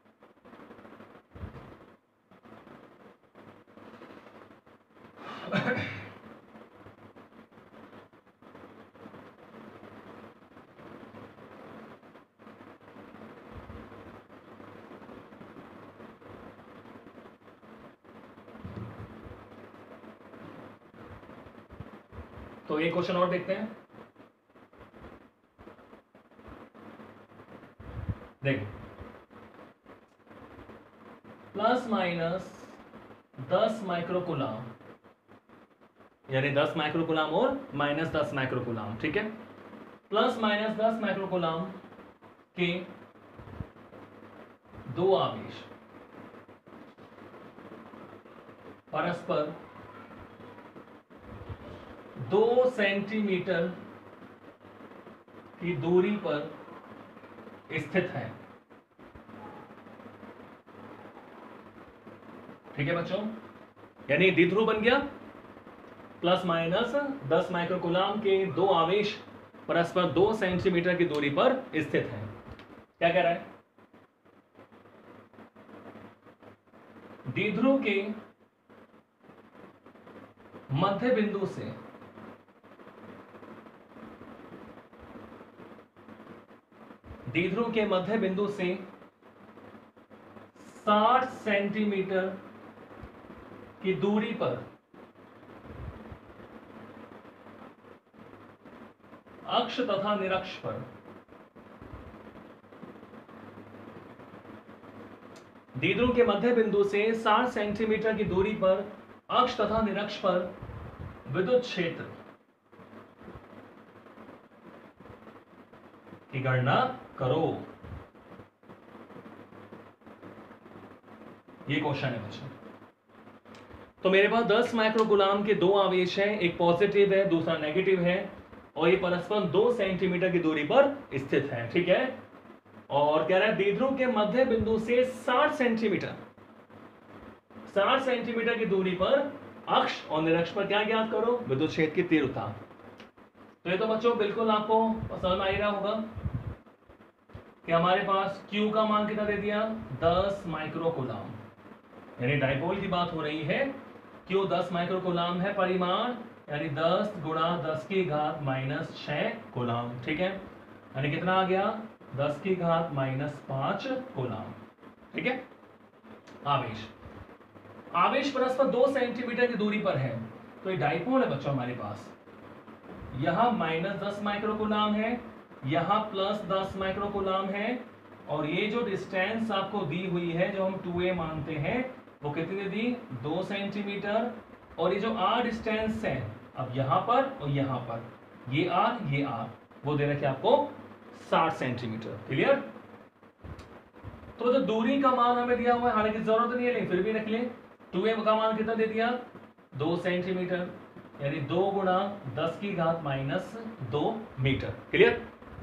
तो एक क्वेश्चन और देखते हैं। देखो, प्लस माइनस दस माइक्रोकुलाम, यानी दस माइक्रोकुलाम और माइनस दस माइक्रोकुलाम। ठीक है, प्लस माइनस दस माइक्रोकुलाम के दो आवेश परस्पर दो सेंटीमीटर की दूरी पर स्थित है। ठीक है बच्चों, यानी द्विध्रुव बन गया, प्लस माइनस दस माइक्रोकुलाम के दो आवेश परस्पर दो सेंटीमीटर की दूरी पर स्थित है। क्या कह रहा है, द्विध्रुव के मध्य बिंदु से द्विध्रुव के मध्य बिंदु से साठ सेंटीमीटर की दूरी पर अक्ष तथा निरक्ष पर द्विध्रुव के मध्य बिंदु से साठ सेंटीमीटर की दूरी पर अक्ष तथा निरक्ष पर विद्युत क्षेत्र की गणना करो। ये क्वेश्चन है बच्चों। तो मेरे पास दस माइक्रोकूलाम के दो आवेश हैं, एक पॉजिटिव है दूसरा नेगेटिव है, और ये परस्पर दो सेंटीमीटर की दूरी पर स्थित है। ठीक है, और कह रहा है द्विध्रुव के मध्य बिंदु से साठ सेंटीमीटर साठ सेंटीमीटर की दूरी पर अक्ष और निरक्ष पर क्या ज्ञात करो, विद्युत क्षेत्र की तीव्रता। तो ये तो बच्चों बिल्कुल आपको समझ में आ ही रहा होगा कि हमारे पास Q का मान कितना दे दिया, दस माइक्रोकूलाम, यानी डाइपोल की बात हो रही है। Q दस माइक्रोकूलाम है परिमाण, यानी दस गुणा दस की घात माइनस छह कूलाम। ठीक है, यानी कितना आ गया, दस की घात माइनस पांच कूलाम। ठीक है, आवेश आवेश परस्पर दो सेंटीमीटर की दूरी पर है, तो ये डाइपोल है बच्चों हमारे पास। यहां माइनस दस माइक्रोकूलाम है, यहां प्लस दस माइक्रोकूलाम है, और ये जो डिस्टेंस आपको दी हुई है जो हम टू ए मानते हैं वो कितनी दी, दो सेंटीमीटर। और ये जो आर डिस्टेंस है अब यहां पर और यहां पर, ये आर ये आर, वो दे रखे आपको साठ सेंटीमीटर। क्लियर। तो जो दूरी का मान हमें दिया हुआ है, हालांकि जरूरत नहीं है लेकिन फिर भी रख लें, टू ए का मान कितना दे दिया, दो सेंटीमीटर, यानी दो गुणा दस की घात माइनस दो मीटर। क्लियर।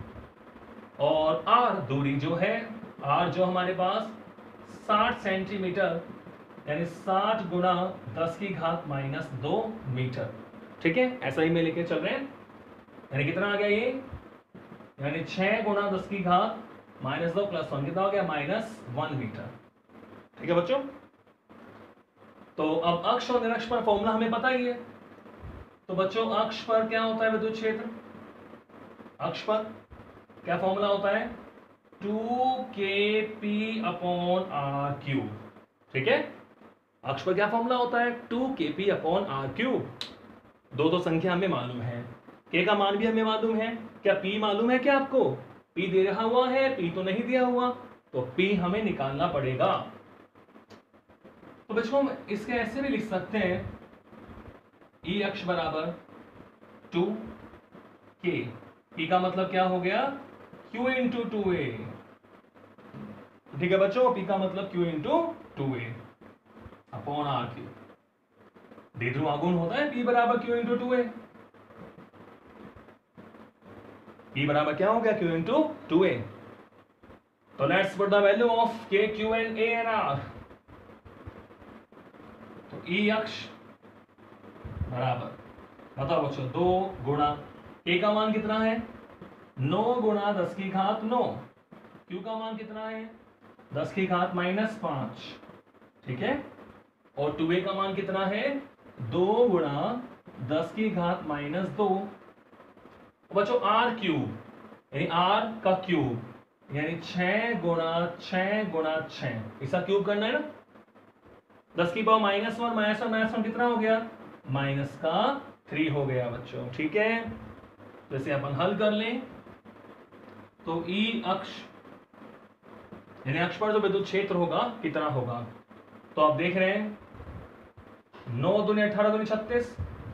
और आर दूरी जो है, आर जो हमारे पास साठ सेंटीमीटर, यानी साठ गुणा दस की घात माइनस दो मीटर। ठीक है, ऐसा ही मैं लेके चल रहे हैं, यानी कितना आ गया ये, यानी छह गुणा दस की घात माइनस दो प्लस वन, कितना हो गया, माइनस वन मीटर। ठीक है बच्चों। तो अब अक्ष और निरक्ष पर फॉर्मूला हमें पता ही है। तो बच्चों अक्ष पर क्या होता है विद्युत क्षेत्र, अक्ष पर क्या फॉर्मूला होता है, two K P upon R cube. ठीक है, अक्ष पर क्या फॉर्मूला होता है, two K P upon R cube. दो दो संख्या हमें मालूम है, के का मान भी हमें मालूम है, क्या पी मालूम है क्या आपको, पी दे रहा हुआ है, पी तो नहीं दिया हुआ, तो पी हमें निकालना पड़ेगा। तो बच्चों इसके ऐसे भी लिख सकते हैं, ई अक्ष बराबर टू के, पी का मतलब क्या हो गया, क्यू इंटू टू ए। ठीक है बच्चों, पी का मतलब Q into two A upon R Q. द्विध्रुव आघूर्ण होता है पी बराबर Q into two A, P बराबर क्या हो गया, क्यू इंटू टू ए। तो let's put the value of K, Q and A and R. तो ई अक्ष बराबर, बताओ बच्चों, दो गुणा के का मान कितना है, नौ गुणा दस की घात नौ, क्यू का मान कितना है, दस की घात माइनस पांच। ठीक है, और टू ए का मान कितना है, दो गुणा दस की घात माइनस दो। बच्चों आर क्यूब, यानी आर का क्यूब, यानी छह गुणा छह गुणा छह, इसका क्यूब करना है ना, दस की power minus one, minus one minus one कितना हो गया, माइनस का थ्री हो गया बच्चों। ठीक है, जैसे अपन हल कर लें तो ई अक्ष यानी अक्ष पर जो विद्युत क्षेत्र होगा कितना होगा, तो आप देख रहे हैं नौ दूनी अठारह दूनी छत्तीस,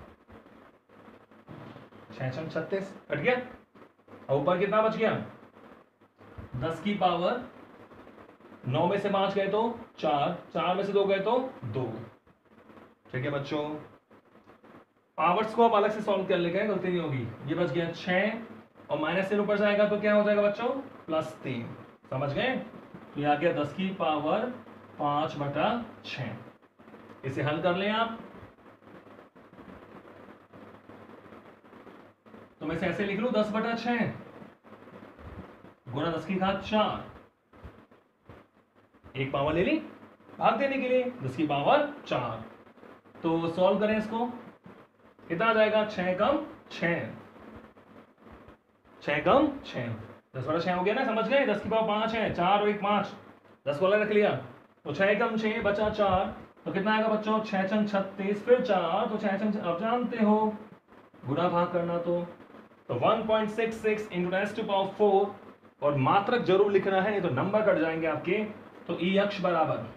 छह छह छत्तीस कट गया, और ऊपर कितना बच गया, दस की पावर नौ में से पांच गए तो चार, चार में से दो गए तो दो। ठीक है बच्चों, पावर्स को आप अलग से सॉल्व कर लेंगे, गलती नहीं होगी। ये बच गया छह, और माइनस तीन ऊपर जाएगा तो क्या हो जाएगा बच्चों, प्लस तीन। समझ गए, तो यह आ गया दस की पावर पांच बटा छह। इसे हल कर लें आप, तो मैं इसे ऐसे लिख लूं, दस बटा छह गुणा दस की घात चार, एक पावर ले ली भाग देने के लिए, दस की पावर चार। तो सॉल्व करें इसको, कितना आ जाएगा, छह कम छह, छह कम छह, दस बटा छह हो गया ना, समझ गए, दस की पावर पांच है, चार और एक पांच, दस वाला रख लिया, तो छह कम छह बचा चार, तो कितना आएगा बच्चों, छह छंग छत्तीस, फिर चार, तो छह छंग अब जानते हो गुणा भाग करना, तो तो one point six six into ten to power four, और मात्रक जरूर लिखना है नहीं तो नंबर कट जाएंगे आपके। तो ई अक्ष बराबर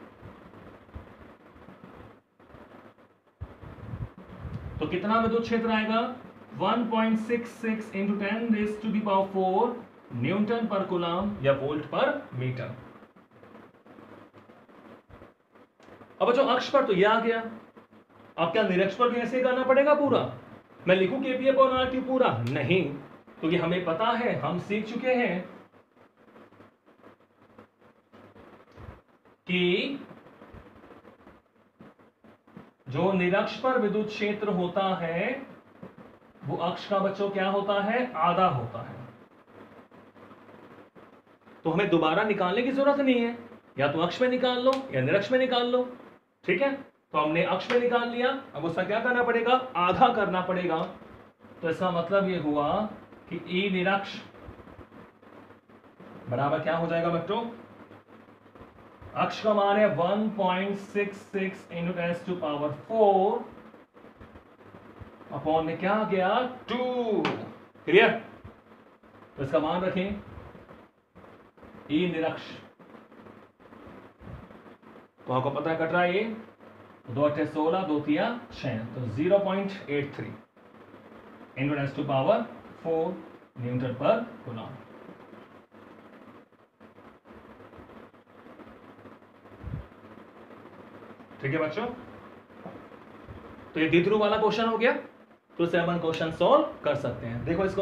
तो कितना विद्युत क्षेत्र आएगा, one point six six into ten raise to the power four newton पर कूलम या वोल्ट पर मीटर। अब जो अक्ष पर तो यह आ गया, अब क्या निरक्ष पर भी ऐसे करना पड़ेगा पूरा, मैं लिखूं केपीए पर आरटी पूरा नहीं, तो ये हमें पता है, हम सीख चुके हैं कि जो निरक्ष पर विद्युत क्षेत्र होता है वो अक्ष का बच्चों क्या होता है, आधा होता है। तो हमें दोबारा निकालने की जरूरत नहीं है, या तो अक्ष में निकाल लो या निरक्ष में निकाल लो, ठीक है। तो हमने अक्ष में निकाल लिया, अब उसका क्या करना पड़ेगा, आधा करना पड़ेगा। तो इसका मतलब ये हुआ कि ई निरक्ष बराबर क्या हो जाएगा बच्चों, अक्ष का मान है one point six six into ten to power four upon में क्या आ गया, टू। क्लियर। तो इसका मान रखें ई निरक्ष, तो आपको पता है कट रहा है ये, दो अट्ठे सोलह, दो तिया छह, तो zero point eight three into ten to power four newton पर कूलम। ठीक है बच्चों, तो ये द्विध्रुव वाला क्वेश्चन हो गया, तो इसे अपन क्वेश्चन सॉल्व कर सकते हैं। देखो इसको,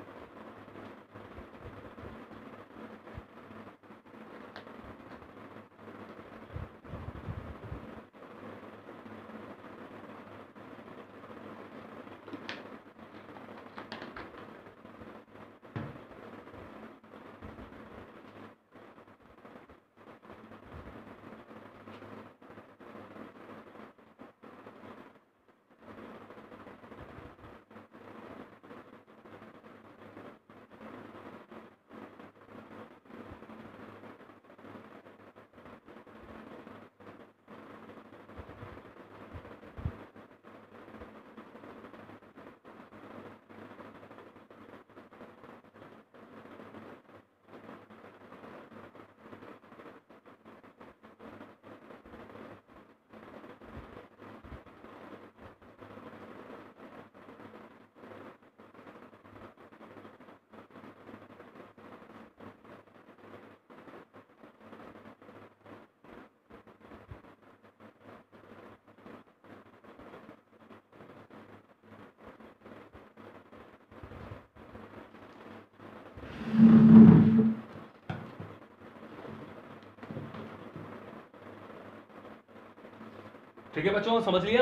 ठीक है बच्चों, समझ लिया।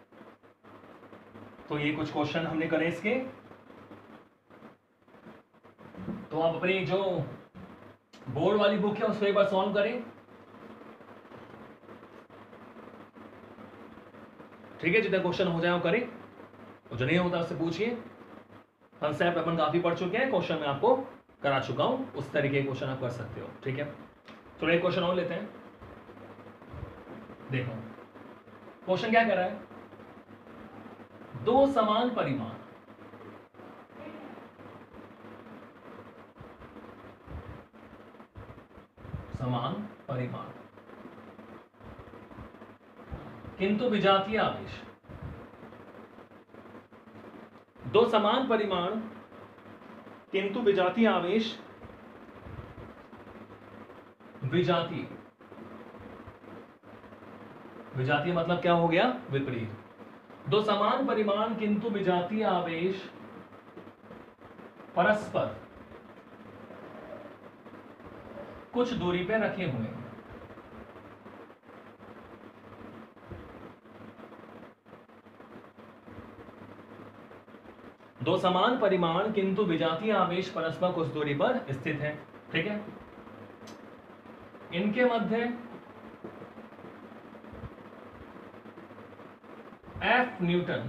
तो ये कुछ क्वेश्चन हमने करे इसके, तो आप अपनी जो बोर्ड वाली बुक है उसको एक बार सॉल्व करें, ठीक है। जितना क्वेश्चन हो जाए वो करें, और जो नहीं होता उससे पूछिए। कंसेप्ट अपन काफी पढ़ चुके हैं, क्वेश्चन मैं आपको करा चुका हूं, उस तरीके के क्वेश्चन आप कर सकते हो, ठीक है। चलो एक क्वेश्चन और लेते हैं। देखो क्वेश्चन क्या कह रहा है, दो समान परिमाण समान परिमाण किंतु विजातीय आवेश, दो समान परिमाण किंतु विजातीय आवेश, विजातीय विजातीय मतलब क्या हो गया, विपरीत। दो समान परिमाण किंतु विजातीय आवेश परस्पर कुछ दूरी पे रखे हुए हैं। दो समान परिमाण किंतु विजातीय आवेश परस्पर कुछ दूरी पर स्थित है, ठीक है। इनके मध्य एफ न्यूटन,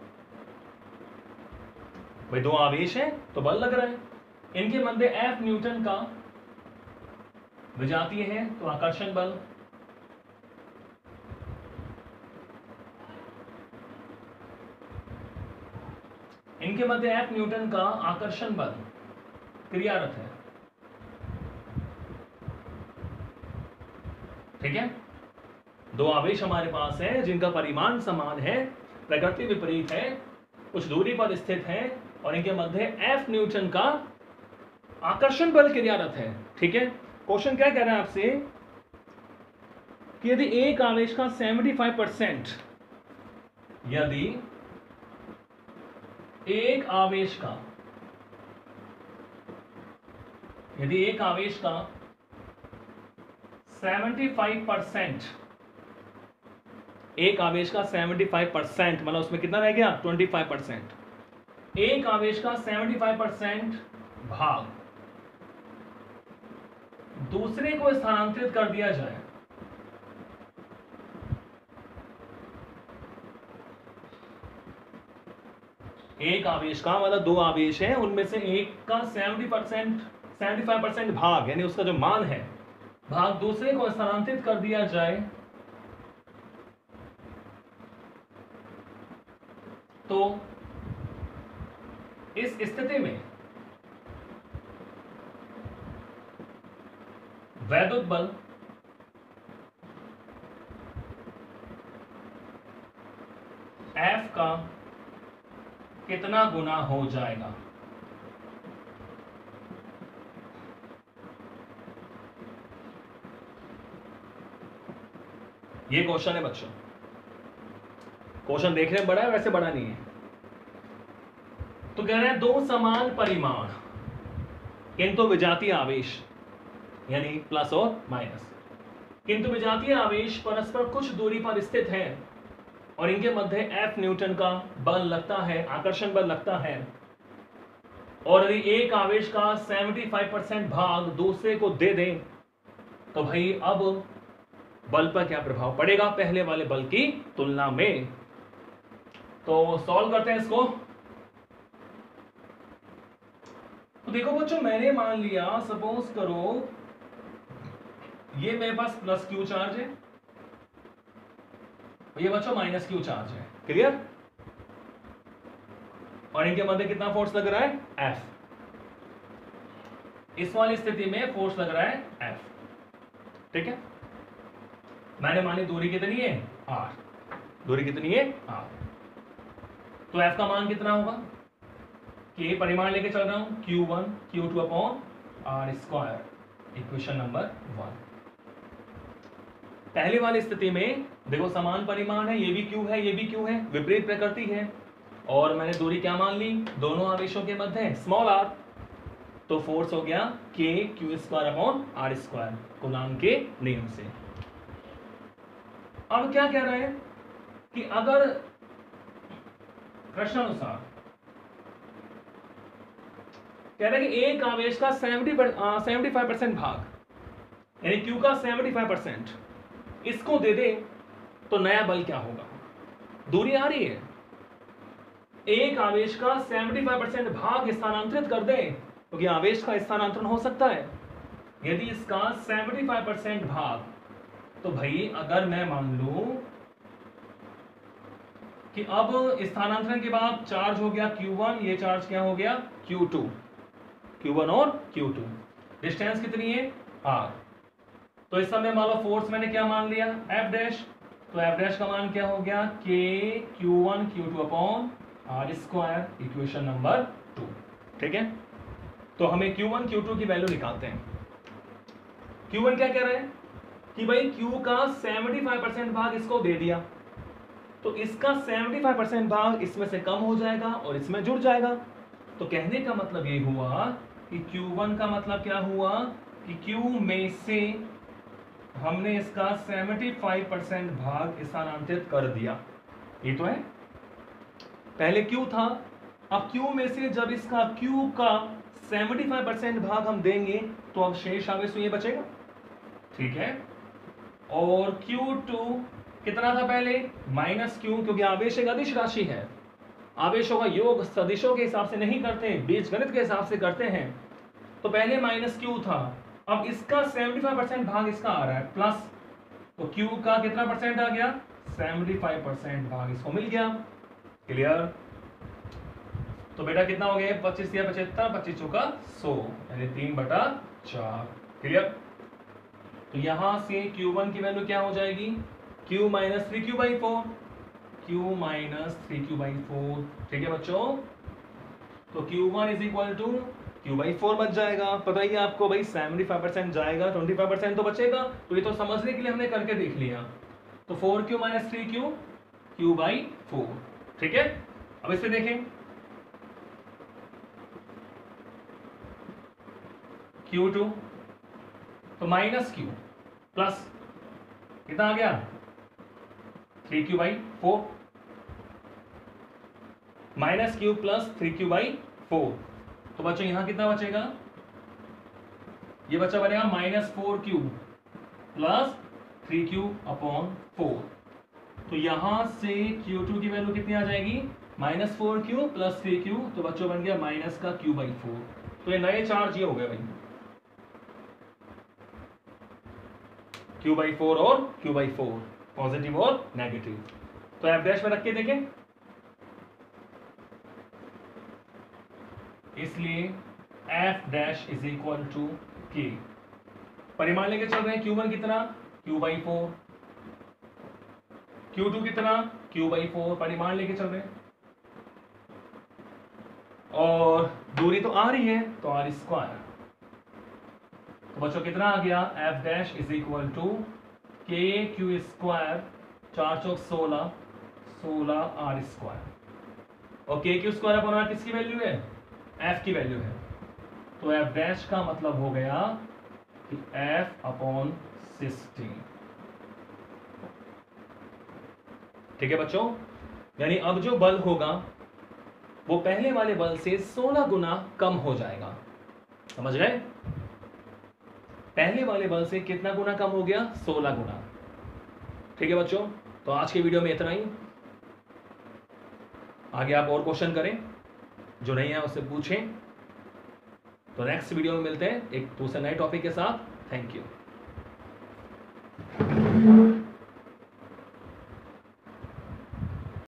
भाई दो आवेश हैं तो बल लग रहा है, इनके मध्य एफ न्यूटन का विजातीय है तो आकर्षण बल, इनके मध्य एफ न्यूटन का आकर्षण बल क्रियारत है। ठीक है, दो आवेश हमारे पास है जिनका परिमाण समान है, प्रकृति विपरीत है, कुछ दूरी पर स्थित है और इनके मध्य एफ न्यूटन का आकर्षण बल क्रियारत है। ठीक है, क्वेश्चन क्या कह रहा है आपसे कि यदि एक आवेश का पचहत्तर परसेंट यदि एक आवेश का यदि एक आवेश का पचहत्तर परसेंट एक आवेश का पचहत्तर परसेंट मतलब उसमें कितना रह गया पच्चीस परसेंट। एक आवेश का पचहत्तर परसेंट भाग दूसरे को स्थानांतरित कर दिया जाए एक आवेश का मतलब दो आवेश है, उनमें से एक का सत्तर परसेंट पचहत्तर परसेंट भाग यानी उसका जो मान है भाग दूसरे को स्थानांतरित कर दिया जाए तो इस स्थिति में वैद्युत बल F का कितना गुना हो जाएगा। ये क्वेश्चन है बच्चों, क्वेश्चन देखने में बड़ा है वैसे बड़ा नहीं है। तो कह रहे हैं दो समान परिमाण किंतु विजातीय आवेश यानी प्लस और माइनस, किंतु विजातीय आवेश परस्पर कुछ दूरी पर स्थित है और इनके मध्य एफ न्यूटन का बल लगता है, आकर्षण बल लगता है, और यदि एक आवेश का पचहत्तर परसेंट भाग दूसरे को दे दें तो भाई अब बल पर क्या प्रभाव पड़ेगा पहले वाले बल की तुलना में। तो सॉल्व करते हैं इसको। तो देखो बच्चों, मैंने मान लिया सपोज करो ये मेरे पास प्लस क्यू चार्ज है, ये बच्चों माइनस क्यू चार्ज है, क्लियर। और इनके मध्य कितना फोर्स लग रहा है F। इस वाली स्थिति में फोर्स लग रहा है F। ठीक है, मैंने मानी दूरी कितनी है R, दूरी कितनी है R। तो F का मान कितना होगा कि परिमाण लेके चल रहा हूं Q one Q two upon R square, equation number one. पहली वाली स्थिति में देखो समान परिमाण है, ये भी क्यू है ये भी क्यू है, विपरीत प्रकृति है, और मैंने दूरी क्या मान ली दोनों आवेशों के मध्य स्मॉल आर, तो फोर्स हो गया K Q square upon R square Coulomb के नियम से। अब क्या कह रहे हैं कि अगर प्रश्नानुसार कह रहे हैं कि एक आवेश का पचहत्तर परसेंट भाग यानी क्यू का पचहत्तर परसेंट इसको दे दे तो नया बल क्या होगा। दूरी आ रही है, एक आवेश का पचहत्तर परसेंट भाग स्थानांतरित कर दे क्योंकि तो आवेश का स्थानांतरण हो सकता है। यदि इसका पचहत्तर परसेंट भाग, तो भाई अगर मैं मान लूं कि अब स्थानांतरण के बाद चार्ज हो गया क्यू वन, ये चार्ज क्या हो गया क्यू टू, क्यू वन और क्यू टू, डिस्टेंस कितनी है R। तो इस समय मान लो फोर्स मैंने क्या मान लिया F डैश, तो F डैश का मान क्या हो गया K Q one Q two upon R square, equation number two. ठीक है, तो हमें क्यू वन क्यू टू की वैल्यू निकालते हैं। क्यू वन क्या कह रहे हैं कि भाई Q का पचहत्तर परसेंट भाग इसको दे दिया तो इसका पचहत्तर परसेंट भाग इसमें से कम हो जाएगा और इसमें जुड़ जाएगा। तो कहने का मतलब ये हुआ कि क्यू वन का मतलब क्या हुआ कि Q में से हमने इसका पचहत्तर परसेंट भाग स्थानांतरित कर दिया। ये तो है, पहले Q था, अब Q में से जब इसका Q का पचहत्तर परसेंट भाग हम देंगे तो अब शेष आवेश तो ये बचेगा। ठीक है, और क्यू टू कितना था पहले माइनस क्यू, क्योंकि आवेश एक अदिश राशि है, आवेशों का योग सदिशों के हिसाब से नहीं करते, बीजगणित के हिसाब से करते हैं। तो पहले माइनस क्यू था, अब इसका पचहत्तर परसेंट भाग इसका आ रहा है प्लस, तो क्यू का कितना परसेंट आ गया पचहत्तर परसेंट भाग इसको मिल गया। क्लियर। तो बेटा कितना हो गया, पच्चीस या पचहत्तर, पच्चीस चौका सौ, यानी तीन बटा चार। क्लियर। तो यहां से क्यू वन की वैल्यू क्या हो जाएगी, Q minus three Q by four, Q minus three Q by four. ठीक है बच्चों, तो Q one is equal to Q by four बच जाएगा। पता ही है आपको भाई सेवेंटी फाइव परसेंट जाएगा, ट्वेंटी फाइव परसेंट तो बचेगा, तो ये तो समझने के लिए हमने करके देख लिया। तो four Q minus three Q, Q by four. ठीक है, अब इसे देखें, क्यू टू तो माइनस क्यू प्लस कितना आ गया, three Q by four, minus Q plus three Q by four. तो बच्चों यहां कितना बचेगा, ये बच्चा बनेगा minus four Q plus three Q upon four. तो यहां से क्यू टू की वैल्यू कितनी आ जाएगी, minus four Q plus three Q, तो बच्चों बन गया माइनस का क्यू बाई फोर। तो ये नए चार्ज ये हो गए भाई, क्यू बाई फोर और क्यू बाई फोर, पॉजिटिव और नेगेटिव। तो एफ डैश में रख के देखें, इसलिए F dash is equal to K. परिमाण लेके चल रहे हैं, क्यू वन कितना, Q by four, Q two कितना, क्यू बाई फोर, परिमाण लेके चल रहे हैं, और दूरी तो आ रही है तो आर स्क्वायर। तो बच्चों कितना आ गया, F dash is equal to K Q square, चार चौक सोलह, सोलह आर स्क्वायर। और K Q square upon R किसकी वैल्यू है, एफ की वैल्यू है। तो एफ डैश का मतलब हो गया कि एफ अपॉन सिक्सटीन। ठीक है बच्चों, यानी अब जो बल होगा वो पहले वाले बल से सोलह गुना कम हो जाएगा। समझ गए, पहले वाले बल से कितना गुना कम हो गया, सोलह गुना। ठीक है बच्चों, तो आज की वीडियो में इतना ही। आगे आप और क्वेश्चन करें, जो नहीं है उससे पूछें। तो नेक्स्ट वीडियो में मिलते हैं एक दूसरे नए टॉपिक के साथ। Thank you.